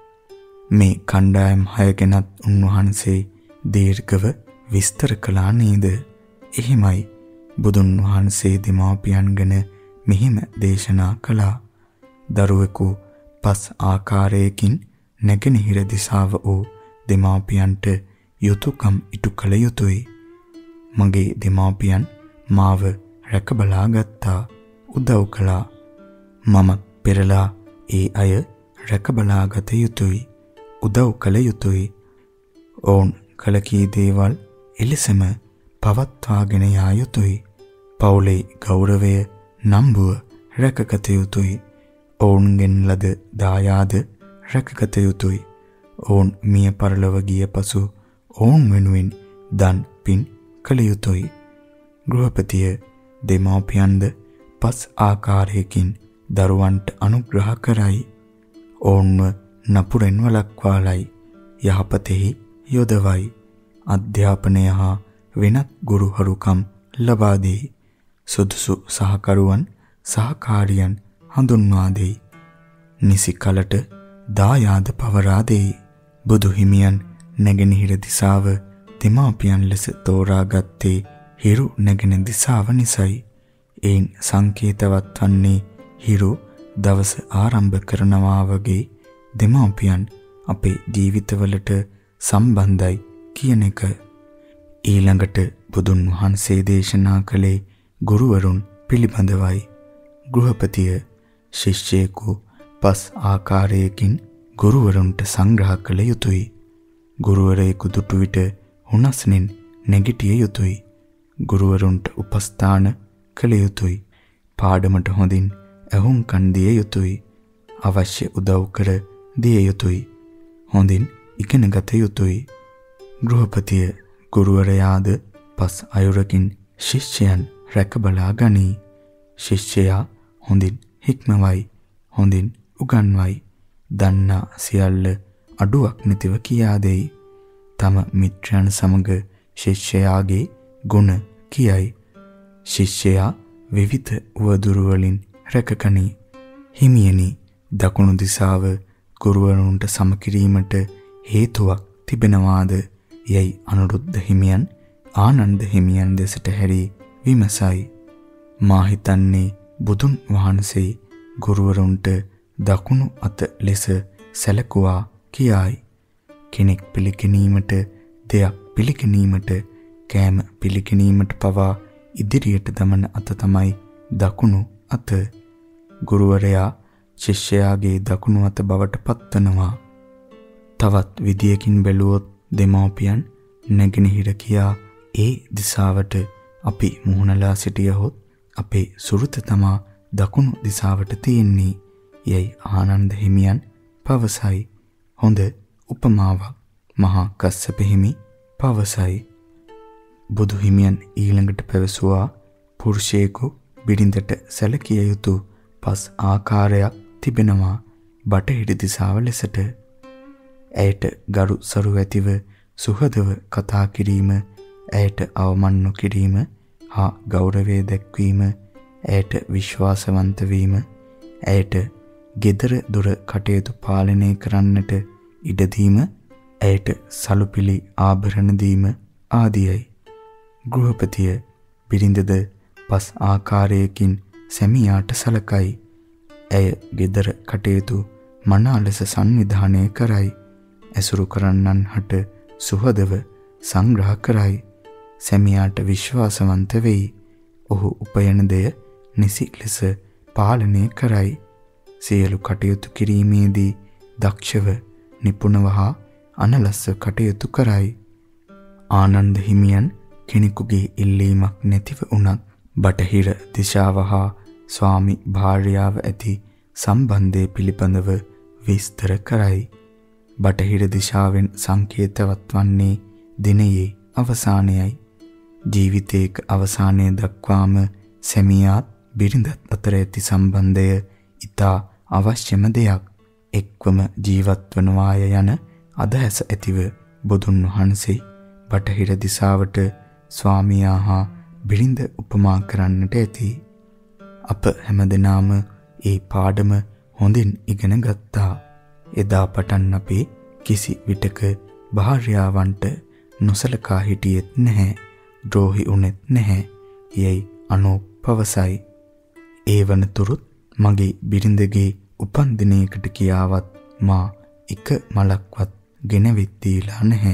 මේ කණ්ඩායම් හය ගැනත් උන්වහන්සේ දීර්ඝව විස්තර කළා නේද? එහිමයි බුදුන් වහන්සේ දෙමාපියන් ගැන මෙහිම දේශනා කළා. දරුවෙකු පස් ආකාරයකින් නැගෙනහිර දිසාව වූ දෙමාපියන්ට යුතුයකම් ඉටු කළ යුතුය. මගේ දෙමාපියන් මාව රැකබලා ගත්තා, උදව් කළා. මම පෙරලා ඒ අය රැකබලා ගත යුතුය, උදව් කළ යුතුය. ඔවුන් කළ කී දේවල් එලෙසම පවත්වාගෙන යා යුතුය. පවුලේ ගෞරවය නම්බුව රැකගත යුතුය. ඔවුන්ගෙන් ලද දායාද රැකගත යුතුය. ඔවුන් මිය පරලොව ගිය පසු ඔවුන් වෙනුවෙන් දන් පින් කළ යුතුය. ගෘහපතිය දෙමාපියන්ද පස් ආකාරයකින් දරුවන්ට අනුග්‍රහ කරයි. ඔවුන්ව නපුරෙන් වළක්වාලයි, යහපතෙහි යොදවයි. අධ්‍යාපනය හා වෙනත් ගුරුහරුකම් ලබා දෙයි. සුදුසු සහකරුවන් සහකාරියන් හඳුන්වා දෙයි. නිසි කලට දායාද පවරා දෙයි. බුදු හිමියන් නැගෙනහිර දිසාව දෙමාපියන් ලෙස තෝරාගත්තේ හිරු නැගෙන දිසාව නිසයි. ඒන් සංකේතවත් වන්නේ හිරු දවස ආරම්භ කරනවා වගේ දෙමාපියන් අපේ ජීවිතවලට සම්බන්ධයි කියන එක. ඊළඟට බුදුන් වහන්සේ දේශනා කළේ ගුරුවරුන් පිළිබඳවයි. ගෘහපතිය ශිෂ්‍යයෙකු පස් ආකාරයකින් ගුරුවරුන්ට සංග්‍රහ කළ යුතුය. ගුරුවරයෙකු දුටු විට හුනස්නෙන් නැගිටිය යුතුය. ගුරුවරුන්ට උපස්ථාන කළ යුතුය. පාඩමට හොඳින් ඇහුම්කන් දිය යුතුය. අවශ්‍ය උදව් කර දිය යුතුය. හොඳින් ඉගෙන ගත යුතුය. ගෘහපතිය ගුරුවරයාද පස් අයුරකින් ශිෂ්‍යයන් රැකබලා ගනී. ශිෂ්‍යයා හොඳින් හික්මවයි, හොඳින් උගන්වයි, දන්නා සියල්ල අඩුවක් නැතිව කියා දෙයි. තම මිත්‍රයන් සමග ශිෂ්‍යයාගේ ගුණ කියයි. ශිෂ්‍යයා විවිධ උවදුරු වලින් රැකගනී. හිමියනි, දකුණු දිසාව ගුරුවරුන්ට සමකිරීමට හේතුවක් තිබෙනවාද යයි අනුරුද්ධ හිමියන් ආනන්ද හිමියන් දෙසට හැරී විමසයි. මා හිතන්නේ බුදුන් වහන්සේ ගුරුවරුන්ට දකුණු අත ලෙස සැලකුවා කියයි. කෙනෙක් පිළිගැනීමට, දෙයක් පිළිගැනීමට, කෑම පිළිගැනීමට පවා ඉදිරියට දමන අත තමයි දකුණු අත. ගුරුවරයා ශිෂ්‍යයාගේ දකුණු අත බවට පත්වනවා. තවත් විදියකින් බැලුවොත් දෙමාපියන් නැගෙනහිර කියා ඒ දිසාවට අපි මුහුණලා සිටියහොත් අපේ සුරුත තමා දකුණු දිසාවට තියෙන්නේ යයි ආනන්ද හිමියන් පවසයි. හොඳ උපමාවක් මහා කස්සප හිමි පවසයි. බුදු හිමියන් ඊළඟට පැවසුවා පුරුෂයෙකු බිරිඳට සැලකිය යුතු පස් ආකාරයක් තිබෙනවා බටහිර දිසාව ලෙසට. ඇයට ගරු සරු ඇතිව සුහදව කතා කිරීම, ඇයට අවමන් නොකිරීම, හා ගෞරවය දැක්වීම, ඇයට විශ්වාසවන්ත වීම, ඇයට gedara dora කටයුතු පාලනය කරන්නට ඉඩ දීම, ඇයට සලුපිලි ආභරණ දීම ආදියයි. ගෘහපතිය බිරිඳද පස් ආකාරයකින් සැමියාට සලකයි. ඇය gedara කටයුතු මනා ලෙස සංවිධානය කරයි. ඇසුරු කරන්නන් හට සුහදව සංග්‍රහ කරයි. සැමියාට විශ්වාසවන්ත වෙයි. ඔහු උපයන දෙය නිසි ලෙස පාලනය කරයි. සියලු කටයුතු කිරීමේදී දක්ෂව නිපුණව හා අනලස්ව කටයුතු කරයි. ආනන්ද හිමියන් කෙනෙකුගේ ඉල්ලීමක් නැතිව වුණත් බටහිර දිශාව හා ස්වාමි භාර්යාව ඇති සම්බන්ධය පිළිබඳව විස්තර කරයි. බටහිර දිශාවෙන් සංකේතවත් වන්නේ දිනයේ අවසානයයි. ජීවිතයක අවසානය දක්වාම සැමියාත් බිරිඳත් අතර ඇති සම්බන්ධය ඉතා අවශ්‍යම දෙයක්. එක්වම ජීවත් වනවාය යන අදහස ඇතිව බුදුන් වහන්සේ බටහිර දිශාවට ස්වාමියා හා බිරිඳ උපමා කරන්නට ඇති. අප හැමදෙනාම ඒ පාඩම හොඳින් ඉගෙන ගත්තා. එදා පටන් අපි කිසි විටක භාර්යාවන්ට නොසලකා හිටියෙත් නැහැ. ද්‍රෝහි වුනේත් නැහැ. යයි අනෝප පවසයි. ඒ වනතුරුත් මගේ බිරිඳගේ උපන් දිනයකට කියාවත් මා එක මලක්වත් ගෙනවිත් දීලා නැහැ.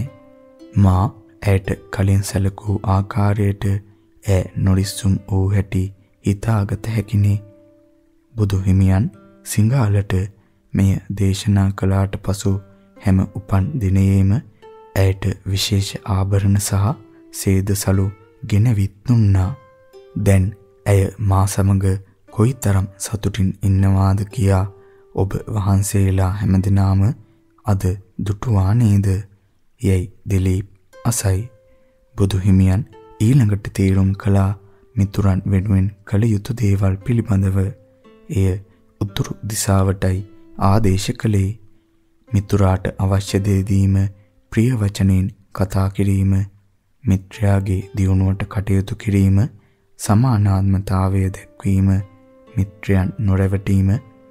මා ඇයට කලින් සැලකූ ආකාරයට ඈ නොරිස්සුම් වූ හැටි හිතාගත හැකිනේ. බුදු හිමියන් සිංහලට මෙය දේශනා කළාට පසු හැම උපන් දිනයේම ඇයට විශේෂ ආභරණ සහ සේදසලු ගෙනවිත් දුන්නා. දැන් ඇය මා සමග කොයිතරම් සතුටින් ඉන්නවාද කියා ඔබ වහන්සේලා හැමදෙනාම අද දුටුවා නේද? යයි දිලීප් අසයි. බුදු හිමියන් ඊළඟට තීරුම් කළා මිතුරන් වෙනුවෙන් කළ යුතු දේවල් පිළිබඳව. එය උතුරු දිශාවටයි ආදේශ කළේ. මිතුරාට අවශ්‍ය දේ දීම, ප්‍රිය වචනෙන් කතා කිරීම, මිත්‍රයාගේ දියුණුවට කටයුතු කිරීම, සමානාත්මතාවය දැක්වීම, මිත්‍රයන් නොරැවටීම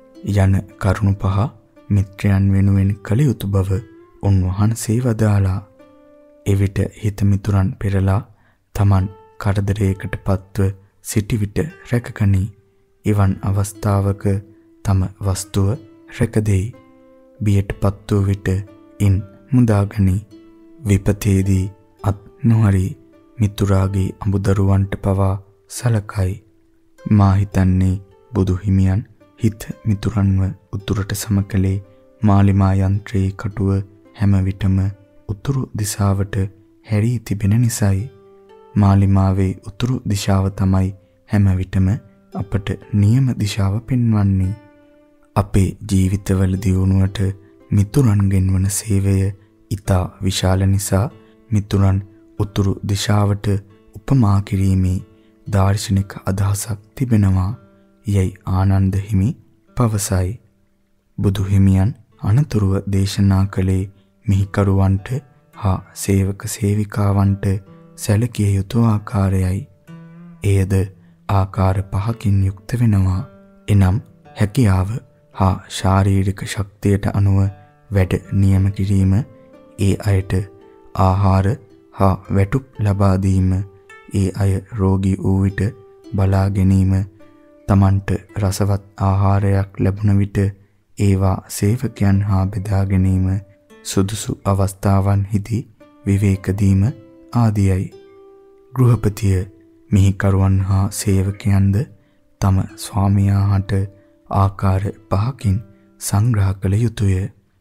යන කරුණු පහ මිත්‍රයන් වෙනුවෙන් කළ යුතු බව උන්වහන්සේ වදාලා. එවිට හිත මිතුරන් පෙරලා Taman කරදරයකට පත්ව සිටි විට රැකගනී. එවන් අවස්ථාවක තම වස්තුව රැකදෙයි. බියටපත් වූ විට ඉන් මුදාගනී. විපතේදී අත් නොහරි මිතුරාගේ අඹදරුවන්ට පවා සලකයි. මා හිතන්නේ බුදු හිමියන් හිත මිතුරන්ව උතුරට සමකලේ මාලිමා යන්ත්‍රයේ කටුව හැම විටම උතුරු දිශාවට හැරී තිබෙන නිසායි. මාලිමාවේ උතුරු දිශාව තමයි හැම විටම අපට නියම දිශාව පෙන්වන්නේ. අපේ ජීවිතවල දියුණුවට මිතුරන්ගෙන් වන සේවය ඉතා විශාල නිසා මිතුරන් උතුරු දිශාවට උපමා කිරීමේ දාර්ශනික අදහසක් තිබෙනවා. යයි ආනන්ද හිමි පවසයි. බුදු හිමියන් අනතුරුව දේශනා කළේ මිහිකරුවන්ට හා සේවක සේවිකාවන්ට සැලකිය යුතු ආකාරයයි. එයද ආකාර පහකින් යුක්ත වෙනවා. එනම් හැකියාව හා ශාරීරික ශක්තියට අනුව වැඩ නියම කිරීම, ඒ අයට ආහාර හා වැටුප් ලබා දීම, ඒ අය රෝගී වූ විට බලා ගැනීම, තමන්ට රසවත් ආහාරයක් ලැබුණ විට ඒවා සේවකයන් හා බෙදා ගැනීම, සුදුසු අවස්ථාවන්හිදී විවේක දීම ආදියයි. ගෘහපතිය මිහිකරුවන් හා සේවකයන්ද තම ස්වාමියාට ආකාර පහකින් සංග්‍රහ කළ යුතුය.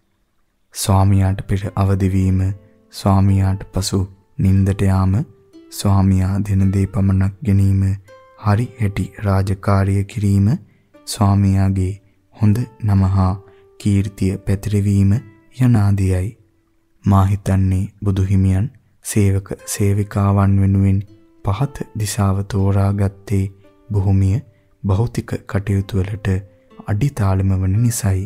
ස්වාමියාට පෙර අවදි වීම, ස්වාමියාට පසු නින්දට යාම, ස්වාමියා දින දේ පමණක් ගැනීම, හරි හැටි රාජකාරිය කිරීම, ස්වාමියාගේ හොඳ නම හා කීර්තිය පැතිරවීම යනාදියයි. මා හිතන්නේ බුදු හිමියන් සේවක සේවිකාවන් වෙනුවෙන් පහත දිශාව තෝරාගත්තේ භූමිය භෞතික කටයුතු වලට අඩිතාලම වන නිසායි.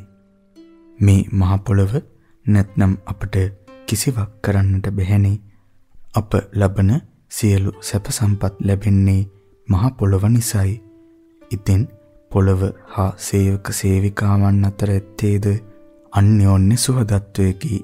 මේ මහ පොළව නැත්නම් අපට කිසිවක් කරන්නට බැහැනේ. අප ලබන සියලු සැප සම්පත් ලැබෙන්නේ මහ පොළොව නිසයි. ඉතින් පොළොව හා සේවක සේවිකාවන් අතර ඇත්තේද අන්‍යෝන්‍ය සුහදත්වයකි.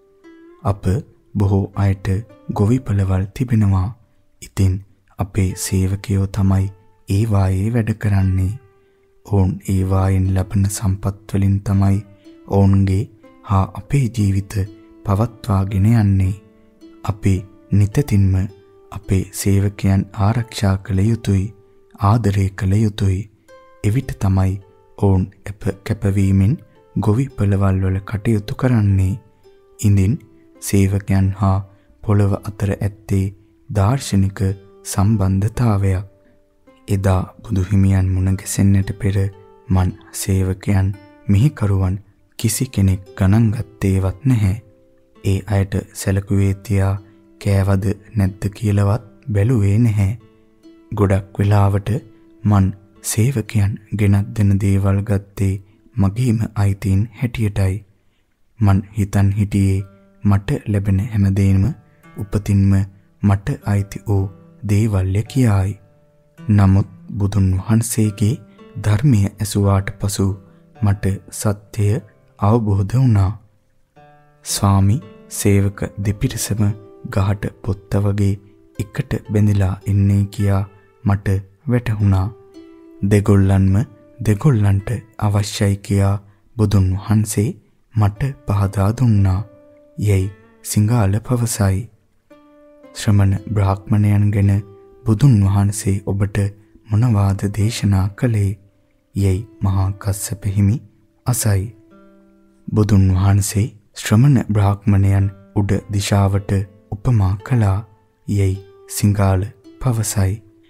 අප බොහෝ අයට ගොවිපළවල් තිබෙනවා. ඉතින් අපේ සේවකයෝ තමයි ඒ වායේ වැඩ කරන්නේ. ඔවුන් ඒ වායෙන් ලැබෙන සම්පත් වලින් තමයි ඔවුන්ගේ හා අපේ ජීවිත පවත්වාගෙන යන්නේ. අපි නිතින්ම අපේ සේවකයන් ආරක්ෂා කළ යුතුයි, ආදරය කළ යුතුයි. එවිට තමයි ඔවුන් අප කැපවීමෙන් ගොවිපළවල් වල කටයුතු කරන්නේ. ඉඳින් සේවකයන් හා පොළව අතර ඇත්තේ දාර්ශනික සම්බන්ධතාවයක්. එදා බුදුහිමියන් මුණ ගැසෙන්නට පෙර මන් සේවකයන් මිහිකරුවන් කිසි කෙනෙක් ගණන් ගත්තේවත් නැහැ. ඒ අයට සැලකුවේ තියා කෑවද නැද්ද කියලාවත් බැලුවේ නැහැ. ගොඩක් වෙලාවට මන් සේවකයන් ගෙනත් දෙන දේවල් ගත්තේ මගේම අයිතීන් හැටියටයි. මන් හිතන් හිටියේ මට ලැබෙන හැමදේම උපතින්ම මට අයිති වූ දේවල්ය කියායි. නමුත් බුදුන් වහන්සේගේ ධර්මය ඇසුවාට පසු මට සත්‍යය අවබෝධ වුණා. ස්වාමි සේවක දෙපිරිසම ගහට පොත්ත වගේ එකට බැඳිලා ඉන්නේ කියා මට වැටහුණා. දෙගොල්ලන්ම දෙගොල්ලන්ට අවශ්‍යයි කියා බුදුන් වහන්සේ මට පහදා දුන්නා. යයි සිංහල පවසයි. ශ්‍රමණ බ්‍රාහ්මණයන් ගැන බුදුන් වහන්සේ ඔබට මොනවාද දේශනා කළේ? යයි මහා කස්සප හිමි අසයි. බුදුන් වහන්සේ ශ්‍රමණ බ්‍රාහ්මණයන් උඩ දිශාවට උපමා කළා. යයි සිංහල පවසයි.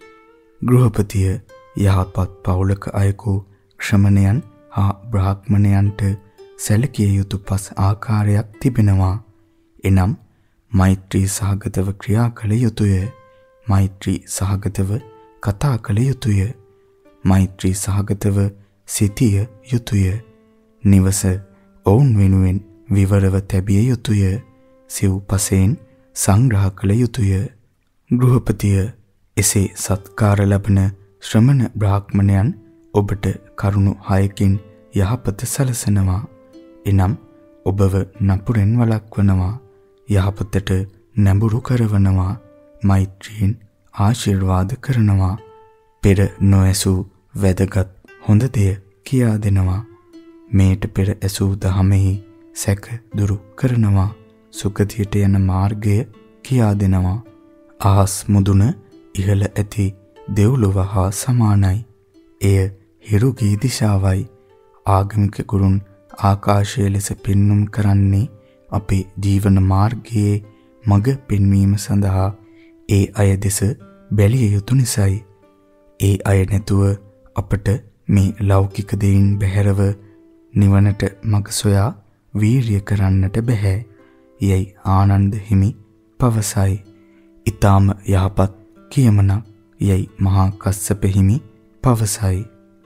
ගෘහපතිය යහපත් පවුලක අයකු ශ්‍රමණයන් හා බ්‍රාහ්මණයන්ට සැලකිය යුතු පස් ආකාරයක් තිබෙනවා. එනම් මෛත්‍රී සහගතව ක්‍රියා කළ යුතුය, මෛත්‍රී සහගතව කතා කළ යුතුය, මෛත්‍රී සහගතව සිටිය යුතුය, නිවස ඔවුන් වෙනුවෙන් විවරව තැබිය යුතුය, සිව්පසෙන් සංග්‍රහ කළ යුතුය. ගෘහපතිය එසේ සත්කාර ලබන ශ්‍රමණ බ්‍රාහ්මණයන් ඔබට කරුණු හයකින් යහපත සලසනවා. එනම් ඔබව නපුරෙන් වළක්වනවා, යහපතට නැඹුරු කරවනවා, මෛත්‍රියෙන් ආශිර්වාද කරනවා, පෙර නොඇසූ වැදගත් හොඳ දෙය කියා දෙනවා, මේට පෙර ඇසූ දහමෙහි සැක දුරු කරනවා, සුගතියට යන මාර්ගය කියා දෙනවා. ආස් මුදුන ඉහළ ඇති දෙව්ලොව හා සමානයි. එය හිරුගේ දිශාවයි. ආගමික ගුරුන් ආකාශය ලෙස පෙන්눔 කරන්නේ අපේ ජීවන මාර්ගයේ මඟ පෙන්වීම සඳහා ඒ අය දෙස බැලිය යුතු නිසායි. ඒ අය නැතුව අපට මේ ලෞකික දෙයින් බැහැරව නිවනට මඟ සොයා වීරිය කරන්නට බෑ. යයි ආනන්ද හිමි පවසයි. ඊටාම යහපත් කියමනක් යයි මහා කස්සප හිමි පවසයි.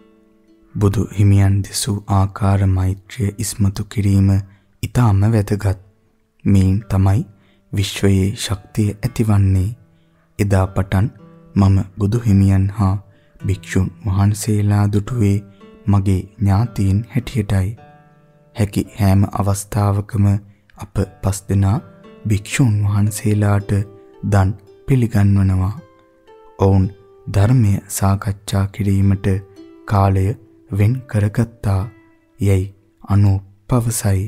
බුදු හිමියන් දෙසූ ආකාර මෛත්‍රිය ඉස්මතු කිරීම ඊටාම වැදගත්. මේන් තමයි විශ්වයේ ශක්තිය ඇතිවන්නේ. එදා පටන් මම බුදු හිමියන් හා භික්ෂුන් වහන්සේලා දුටුවේ මගේ ඥාතීන් හැටියටයි. හැකි හැම අවස්ථාවකම අප පස් දෙනා භික්ෂුන් වහන්සේලාට දන් පිළිගන්වනවා. ඔවුන් ධර්මය සාකච්ඡා කිරීමට කාලය වෙන් කරගත්තා. යයි අනු පවසයි.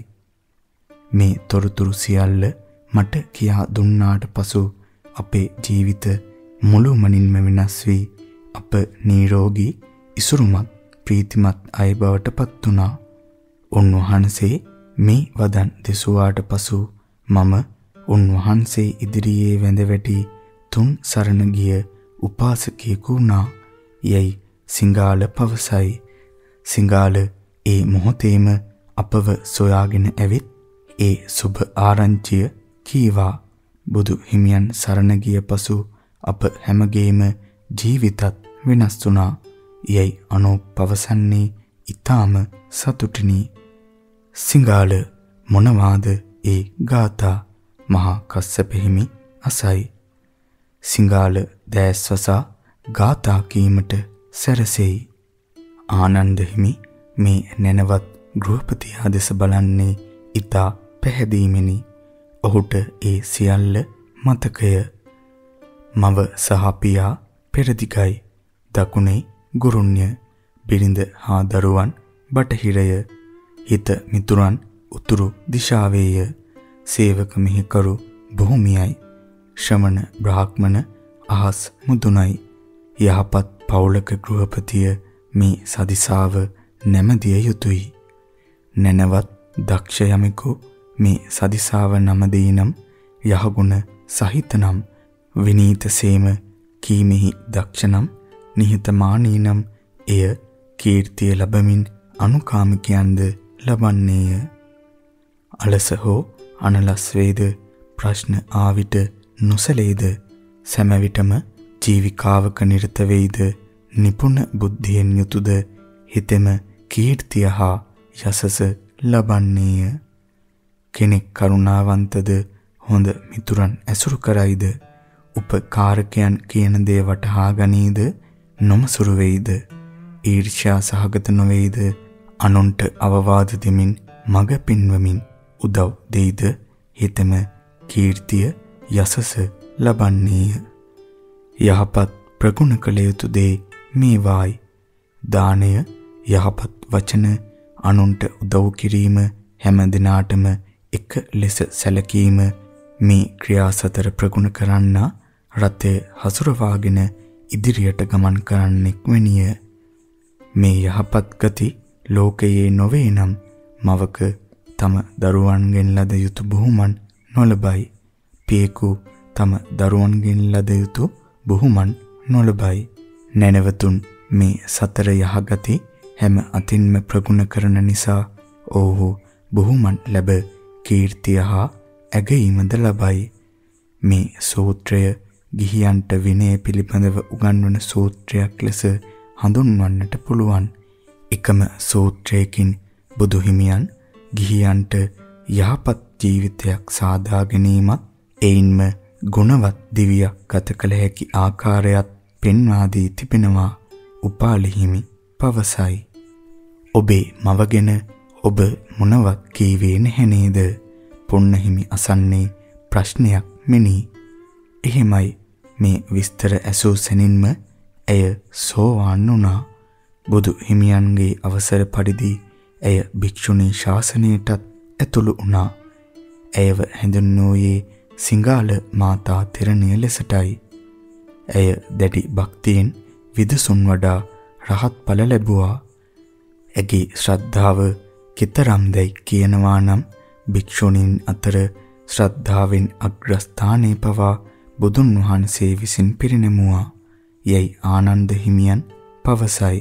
මේ තොරතුරු සියල්ල මට කියා දුන්නාට පසු අපේ ජීවිත මුළුමනින්ම වෙනස් වී අප නිරෝගී ඉසුරුමත් ප්‍රීතිමත් අය බවට පත් වුණා. උන්වහන්සේ මේ වදන් දෙසුවාට පසු මම උන්වහන්සේ ඉදිරියේ වැඳ වැටි තුන් සරණ ගිය උපාසකයෙකු වුණා. යයි සිංහල පවසයි. සිංහල ඒ මොහොතේම අපව සොයාගෙන ඇවිත් ඒ සුබ ආරංචිය කීවා. බුදු හිමියන් සරණ ගිය පසු අප හැමගේම ජීවිතත් වෙනස් වුණා. යයි අනෝ පවසන්නේ ඊටාම සතුටිනි. සිංහල මොනවාද ඒ ගාථා? මහා කස්සප හිමි අසයි. සිංහාල දැස්වසා ගාථා කීමට සැරසෙයි. ආනන්ද හිමි මේ නැනවත් ගෘහපතියා දෙස බලන්නේ ඉතා පැහැදීමෙනි. ඔහුට ඒ සියල්ල මතකය. මව සහ පියා පෙරදිගයි. දකුණේ ගුරුන්‍ය, බිරිඳ හා දරුවන් බටහිරය. හිත මිතුරන් උතුරු දිශාවේය. සේවක මෙහෙකරු භූමියයි. ශ්‍රමණ බ්‍රාහ්මණ අහස් මුදුනයි. යහපත් පෞලක ගෘහපතිය මේ සදිසාව නැමදිය යුතුය. නැනවත් දක්ෂ යමෙකු මේ සදිසාව නමදීනම් යහගුණ සහිතනම් විනීතසේම කීමෙහි දක්ෂනම් නිහතමානීනම් එය කීර්තිය ලැබමින් අනුකාමිකයන්ද ලබන්නේය. අලස හෝ අනලස් වේද ප්‍රශ්න ආවිට නොසලේද සැමවිටම ජීවිකාවක නිරත වෙයිද නිපුණ බුද්ධියෙන් යුතුද හිතෙම කීර්තිය හා යසස ලබන්නේය. කෙනෙක් කරුණාවන්තද හොඳ මිතුරන් ඇසුරු කරයිද උපකාරකයන් කියන දේ වටහා ගනීද නොමසුරු වෙයිද ඊර්ෂ්‍යා සහගත නොවේද අනුන්ට අවවාද දෙමින් මඟ පින්වමින් උදව් දෙයිද හිතෙම කීර්තිය යසස ලබන්නේය. යහපත් ප්‍රගුණ කළ යුතු දේ මේවායි. දානය, යහපත් වචන, අනුන්ට උදව් කිරීම, හැම දිනාටම එක ලෙස සැලකීම මේ ක්‍රියා සතර ප්‍රගුණ කරන්නා රථය හසුරවාගෙන ඉදිරියට ගමන් කරන්නෙක් වෙනිය. මේ යහපත් ගති ලෝකයේ නොවේ නම් මවක තම දරුවන්ගෙන් ලද යුතු බුහුමන් නොලබයි. පියෙකු තම දරුවන්ගෙන් ලද යුතු බුහුමන් නොලබයි. නැනවතුන් මේ සතර යහගති හැම අතින්ම ප්‍රගුණ කරන නිසා ඔව්හු බුහුමන් ලැබ කීර්තිය හා ඇගීමද ලබයි. මේ සූත්‍රය ගිහියන්ට විනය පිළිබඳව උගන්වන සූත්‍රයක් ලෙස හඳුන්වන්නට පුළුවන්. එකම සූත්‍රයකින් බුදු හිමියන් ගිහියන්ට යහපත් ජීවිතයක් සාදා ගැනීමත් එයින්ම ගුණවත් දිවියක් ගත කළ හැකි ආකාරයත් පෙන්වා දී තිබෙනවා. උපාලි හිමි පවසයි. ඔබේ මවගෙන ඔබ මොනවත් කීවේ නැහැ නේද? පුන්න හිමි අසන්නේ ප්‍රශ්නයක් මෙනි. එහෙමයි. මේ විස්තර ඇසූ සැනින්ම ඇය සෝවාන් වුණා. බුදු හිමියන්ගේ අවසර පරිදි ඇය භික්ෂුණී ශාසනයටත් ඇතුළු වුණා. ඇයව හැඳින්වුවේ සිංහාල මාතා තෙරණිය ලෙසටයි. ඇය දැඩි භක්තියෙන් විදසුන් වඩා රහත් ඵල ලැබුවා. ඇගේ ශ්‍රද්ධාව කිතරම්දයි කියනවා නම් භික්ෂුණීන් අතර ශ්‍රද්ධාවෙන් අග්‍රස්ථානයේ පවා බුදුන් වහන්සේ විසින් පිරිනැමුවා. යයි ආනන්ද හිමියන් පවසයි.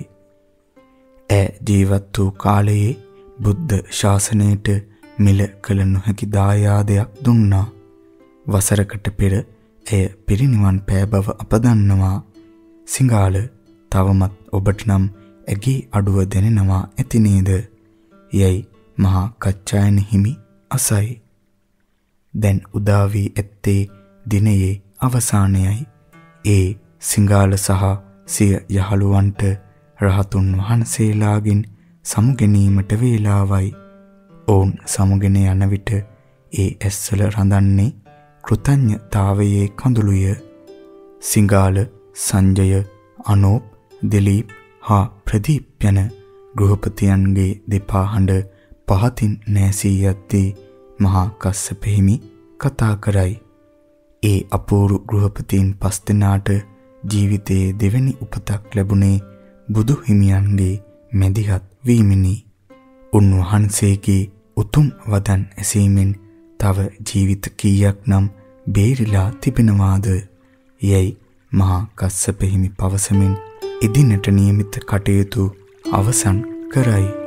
ඈ ජීවත් වූ කාලයේ බුද්ධ ශාසනයට මිල කළ නොහැකි දායාදයක් දුන්නා. වසරකට පෙර ඇය පිරිනිවන් පෑ බව අප දන්නවා. සිංහාල තවමත් ඔබට නම් ඇගේ අඩුව දැනෙනවා ඇති නේද? යයි මහා කච්චායන හිමි අසයි. දැන් උදා වී ඇත්තේ දිනයේ අවසානයයි. ඒ සිංහාල සහ සිය යහළුවන්ට රහතුන් වහන්සේලාගෙන් සමුගැනීමට වේලාවයි. ඔවුන් සමුගෙන යන විට ඒ ඇස්වල රඳන්නේ කෘතඥතාවයේ කඳුළුය. සිංහාල, සංජය, අනෝප්, දිලීප් හා ප්‍රදීප් යන ගෘහපතියන්ගේ දෙපා හඬ පහතින් නැසී යද්දී මහා කස්සප හිමි කතා කරයි. ඒ අපූර්ව ගෘහපතීන් පස් දෙනාට ජීවිතයේ දෙවැනි උපතක් ලැබුණේ බුදු හිමියන්ගේ මැදිහත් වීමෙනි. උන්වහන්සේගේ උතුම් වදන් ඇසීමෙන් තව ජීවිත කීයක් නම් බේරිලා තිබෙනවාද? යයි මහා කස්සප හිමි පවසමින් එදිනට නියමිත කටයුතු අවසන් කරයි.